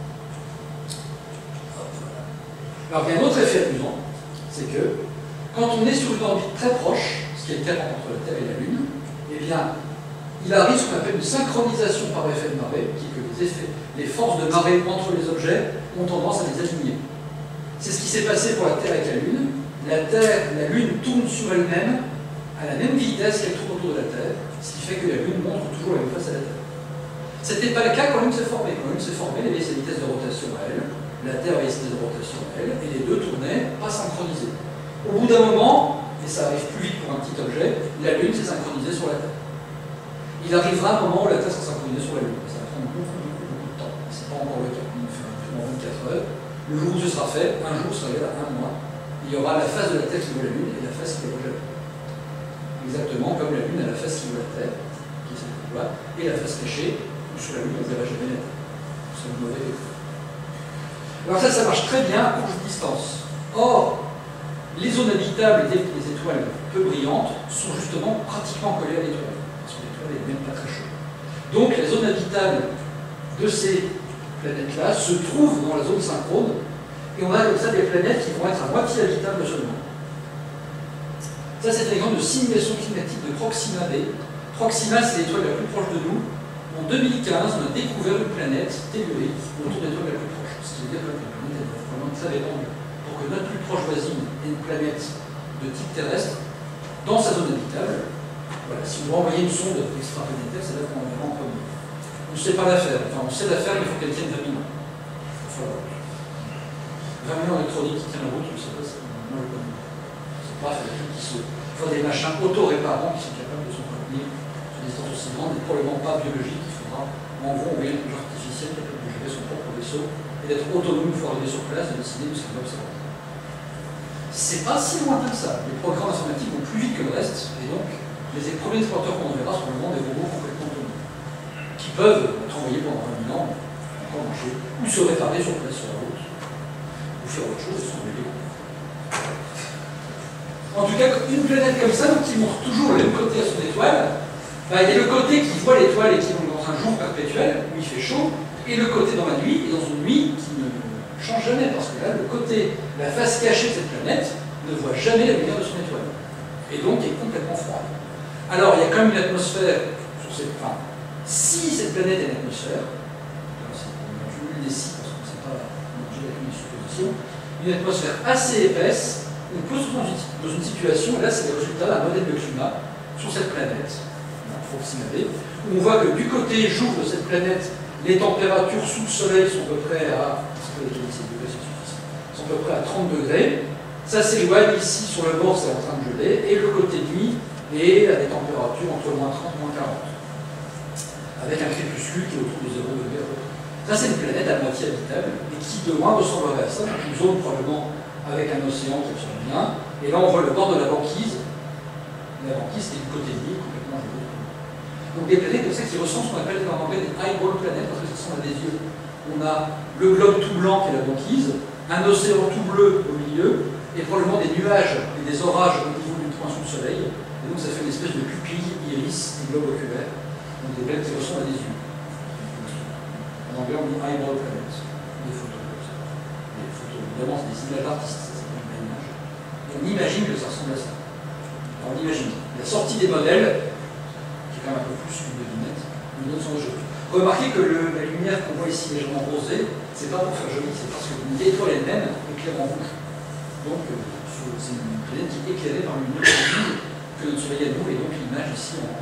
Alors il y a un autre effet amusant, c'est que quand on est sur une orbite très proche, ce qui est le cas entre la Terre et la Lune, eh bien, il arrive ce qu'on appelle une synchronisation par effet de marée, qui est que les forces de marée entre les objets ont tendance à les aligner. C'est ce qui s'est passé pour la Terre avec la Lune. La Lune tourne sur elle-même à la même vitesse qu'elle tourne autour de la Terre, ce qui fait que la Lune montre toujours la même face à la Terre. Ce n'était pas le cas quand la Lune s'est formée. Quand la Lune s'est formée, elle avait sa vitesse de rotation à elle, la Terre avait sa vitesse de rotation à elle, et les deux tournaient pas synchronisés. Au bout d'un moment, et ça arrive plus vite pour un petit objet, la Lune s'est synchronisée sur la Terre. Il arrivera un moment où la Terre sera synchronisée sur la Lune. Ça va prendre beaucoup de temps. Ce n'est pas encore le cas. Il fait en 24 heures. Le jour où ce sera fait, un jour sera égal à un mois. Il y aura la face de la Terre qui voit la Lune et la face qui voit la Lune. Exactement comme la Lune a la face qui voit la Terre, qui est celle qu'on voit, et la face cachée, où sur la Lune on ne verra jamais la Terre. C'est une mauvaise étoile. Alors ça marche très bien à courte distance. Or, les zones habitables des étoiles peu brillantes sont justement pratiquement collées à l'étoile. Elle n'est même pas très chaude. Donc la zone habitable de ces planètes-là se trouve dans la zone synchrone, et on a comme ça des planètes qui vont être à moitié habitables seulement. Ça, c'est un exemple de simulation climatique de Proxima b. Proxima, c'est l'étoile la plus proche de nous. En 2015, on a découvert une planète tellurique autour de l'étoile la plus proche. Ce qui veut dire que la planète est vraiment très répandue. Pour que notre plus proche voisine ait une planète de type terrestre dans sa zone habitable. Voilà, si on doit envoyer une sonde extraplanétaire, c'est là qu'on en verra en premier. On ne sait pas la faire. Enfin, on sait la faire, mais il faut qu'elle tienne 20 000 ans. Il faut 20 000 ans électroniques qui tiennent la route, je ne sais pas si moi je connais. C'est pas faire des trucs qui se. Il faut des machins auto-réparants qui sont capables de s'entretenir sur des distances aussi grandes, et probablement pas biologiques. Il faudra, en gros, envoyer une intelligence artificielle capable de gérer son propre vaisseau et d'être autonome une fois arrivé sur place, de décider de ce qu'il va observer. C'est pas si lointain que ça. Les programmes informatiques vont plus vite que le reste, et donc les premiers explorateurs qu'on verra sont vraiment des robots complètement autonomes, qui peuvent être envoyés pendant 20 000 ans, encore marcher, ou se réparer sur place sur la route, ou faire autre chose et s'envoyer. En tout cas, une planète comme ça, qui montre toujours le même côté à son étoile, bah, il y a le côté qui voit l'étoile et qui est dans un jour perpétuel, où il fait chaud, et le côté dans la nuit, et dans une nuit qui ne change jamais, parce que là, le côté, la face cachée de cette planète, ne voit jamais la lumière de son étoile, et donc est complètement froide. Alors, il y a quand même une atmosphère sur cette. Enfin, si cette planète a une atmosphère, je vous le dis si, parce qu'on ne sait pas, j'ai une supposition, une atmosphère assez épaisse, on peut se retrouver dans une situation, et là c'est le résultat d'un modèle de climat sur cette planète, Proxima b, où on voit que du côté jour de cette planète, les températures sous le soleil sont à peu près à. Sont à peu près à 30 degrés. Ça s'éloigne ici sur le bord, c'est en train de geler, et le côté nuit et à des températures entre moins 30 et moins 40, avec un crépuscule qui est autour de 0 degré. Ça, c'est une planète à moitié habitable, et qui de loin ressemblerait à ça, une zone probablement avec un océan qui ressemble bien, et là on voit le bord de la banquise qui est du côté nuit, complètement gelé. Donc des planètes comme ça qui ressemblent à ce qu'on appelle en anglais des eyeball planètes, parce que ça ressemble à des yeux. On a le globe tout blanc qui est la banquise, un océan tout bleu au milieu, et probablement des nuages et des orages au niveau du point point sous le soleil, et donc ça fait une espèce de pupille, iris et globe oculaire, donc des bêtes qui ressemblent à des yeux. En anglais, on dit eyeball planet, des photos comme ça. Des photos, évidemment, c'est des images d'artistes, ça s'appelle une image. Et on imagine que ça ressemble à ça. Alors, on imagine. La sortie des modèles, qui est quand même un peu plus qu'une devinette, nous donne son jeu. Remarquez que la lumière qu'on voit ici légèrement rosée, c'est pas pour faire joli, c'est parce que l'étoile elle-même éclaire en rouge. Donc, c'est une planète qui est éclairée par une lumière plus que notre soleil à nous, et donc l'image ici en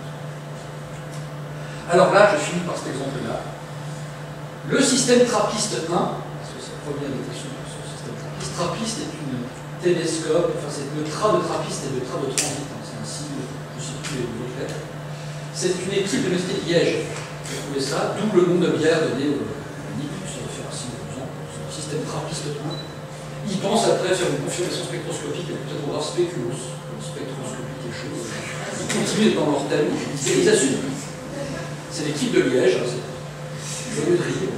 alors là, je finis par cet exemple-là. Le système TRAPPIST 1, parce que c'est la première détection sur ce système TRAPPIST. TRAPPIST est une télescope, enfin c'est le TRA de TRAPPIST et le TRA de transit, hein, c'est un signe, je ne sais plus les autres lettres. C'est une équipe de l'Université de Liège qui a trouvé ça, d'où le nom de bière donné au NIP, qui réfère à 6 ans, le système TRAPPIST 1. Ils pensent après faire une confirmation spectroscopique avec peut-être voir spéculoos, une spectroscopie quelque chose. Ils continuent dans leur thème, et ils assument. C'est l'équipe de Liège, hein, c'est joyeux de rire.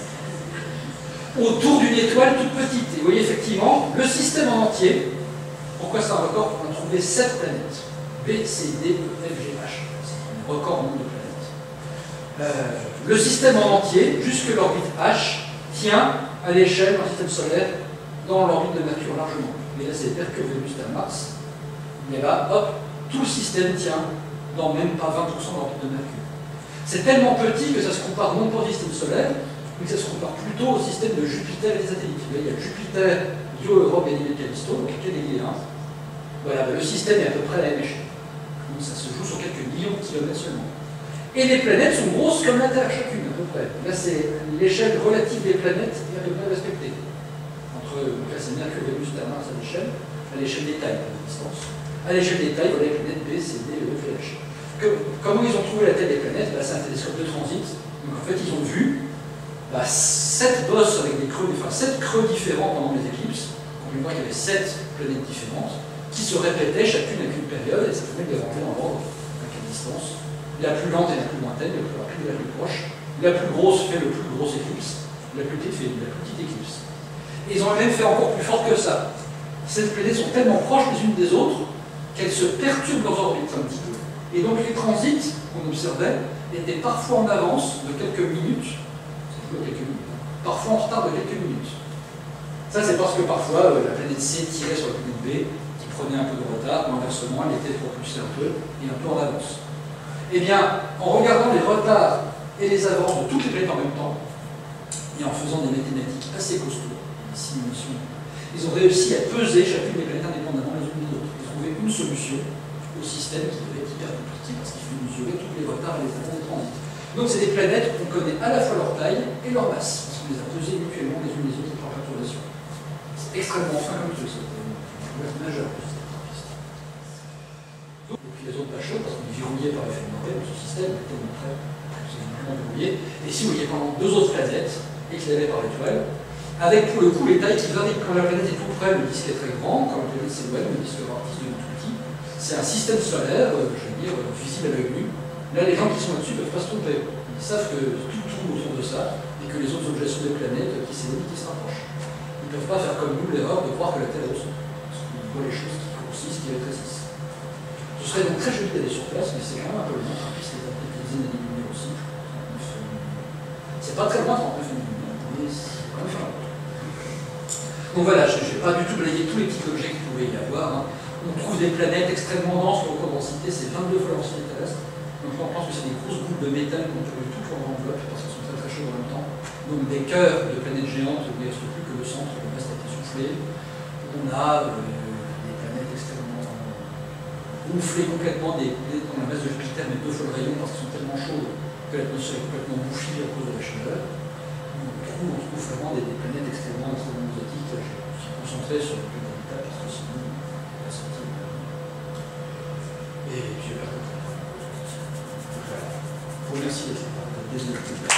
Autour d'une étoile toute petite. Et vous voyez effectivement, le système en entier, pourquoi c'est un record? On a trouvé 7 planètes. B, C, D, E, F, G, H. C'est un record en nombre de planètes. Le système en entier, jusque l'orbite H, tient à l'échelle d'un système solaire dans l'orbite de Mercure largement. Mais là, c'est Mercure, Vénus, Terre, Mars. Mais là, hop, tout le système tient dans même pas 20% de l'orbite de Mercure. C'est tellement petit que ça se compare non pas au système solaire, mais que ça se compare plutôt au système de Jupiter et des satellites. Là, il y a Jupiter, Io, Europe, Ganymède, Callisto, donc Kennedy 1. Voilà, le système est à peu près à la même échelle. Donc ça se joue sur quelques millions de kilomètres seulement. Et les planètes sont grosses comme la Terre, chacune, à peu près. Là, c'est l'échelle relative des planètes est à peu près respectée. Donc là, c'est Mercure, Vénus, Terre, Mars à l'échelle des tailles, pas de distance. À l'échelle des tailles, voilà les planètes B, C, D, E, F, H. Comment ils ont trouvé la taille des planètes? C'est un télescope de transit. Donc en fait, ils ont vu 7 bosses avec des creux, enfin 7 creux différents pendant les éclipses. On peut voir qu'il y avait 7 planètes différentes qui se répétaient chacune avec une période, et ça permet de les rentrer dans l'ordre, à quelle distance. La plus lente et la plus lointaine, la plus rapide et la plus proche. La plus grosse fait le plus grosse éclipse, la plus petite fait la plus petite éclipse. Et ils ont même fait encore plus fort que ça. Ces planètes sont tellement proches les unes des autres qu'elles se perturbent dans l'orbite un petit peu. Et donc les transits qu'on observait étaient parfois en avance de quelques minutes, c'est toujours quelques minutes, parfois en retard de quelques minutes. Ça c'est parce que parfois la planète C tirait sur la planète B, qui prenait un peu de retard, mais inversement elle était propulsée un peu et un peu en avance. Eh bien, en regardant les retards et les avances de toutes les planètes en même temps, et en faisant des mathématiques assez costauds, des simulations, ils ont réussi à peser chacune des planètes indépendamment les unes des autres. Ils ont trouvé une solution au système qui devait être hyper petit parce qu'il faut mesurer tous les retards et les avances de transit. Donc c'est des planètes qu'on connaît à la fois leur taille et leur masse, parce qu'on les a pesées mutuellement les unes les autres par perturbation. C'est extrêmement fin comme truc, c'est une découverte majeure du système TRAPPIST. Et puis les autres pas chauds parce qu'on est verrouillé par effet de Mandel, ce système est tellement très verrouillé. Et si vous voyez pendant 2 autres planètes éclairées par l'étoile, avec pour le coup les tailles qui varient. Quand la planète est tout près, le disque est très grand, quand la planète s'éloigne, le disque devient tout petit. C'est un système solaire, je veux dire, visible à l'œil nu. Là, les gens qui sont là-dessus ne peuvent pas se tromper. Ils savent que tout tourne autour de ça et que les autres objets sont des planètes qui s'éloignent et qui se rapprochent. Ils ne peuvent pas faire comme nous l'erreur de croire que la Terre est au centre. Parce qu'ils voient les choses qui grossissent, qui rétrécissent. Ce serait donc très joli d'aller sur place, mais c'est quand même un peu loin. C'est à quelques dizaines d'années-lumière aussi. C'est pas très loin, 39 années-lumière, mais c'est quand même pas loin. Donc voilà, je n'ai pas du tout balayé tous les petits objets qu'il pouvait y avoir. On trouve des planètes extrêmement denses, le record de densité, c'est 22 fois la densité terrestre. Donc on pense que c'est des grosses boules de métal qui ont trouvé toute leur enveloppe parce qu'elles sont très très chaudes en même temps. Donc des cœurs de planètes géantes où il ne reste plus que le centre, le reste a été soufflé. On a des planètes extrêmement gonflées complètement, dans la masse de Jupiter, mais 2 fois le rayon parce qu'elles sont tellement chaudes que l'atmosphère est complètement bouffie à cause de la chaleur. On trouve vraiment des planètes extrêmement exotiques. Je suis concentré sur le plus d'habitat parce que sinon, on va sortir. Et puis, voilà. Je vous remercie d'être là.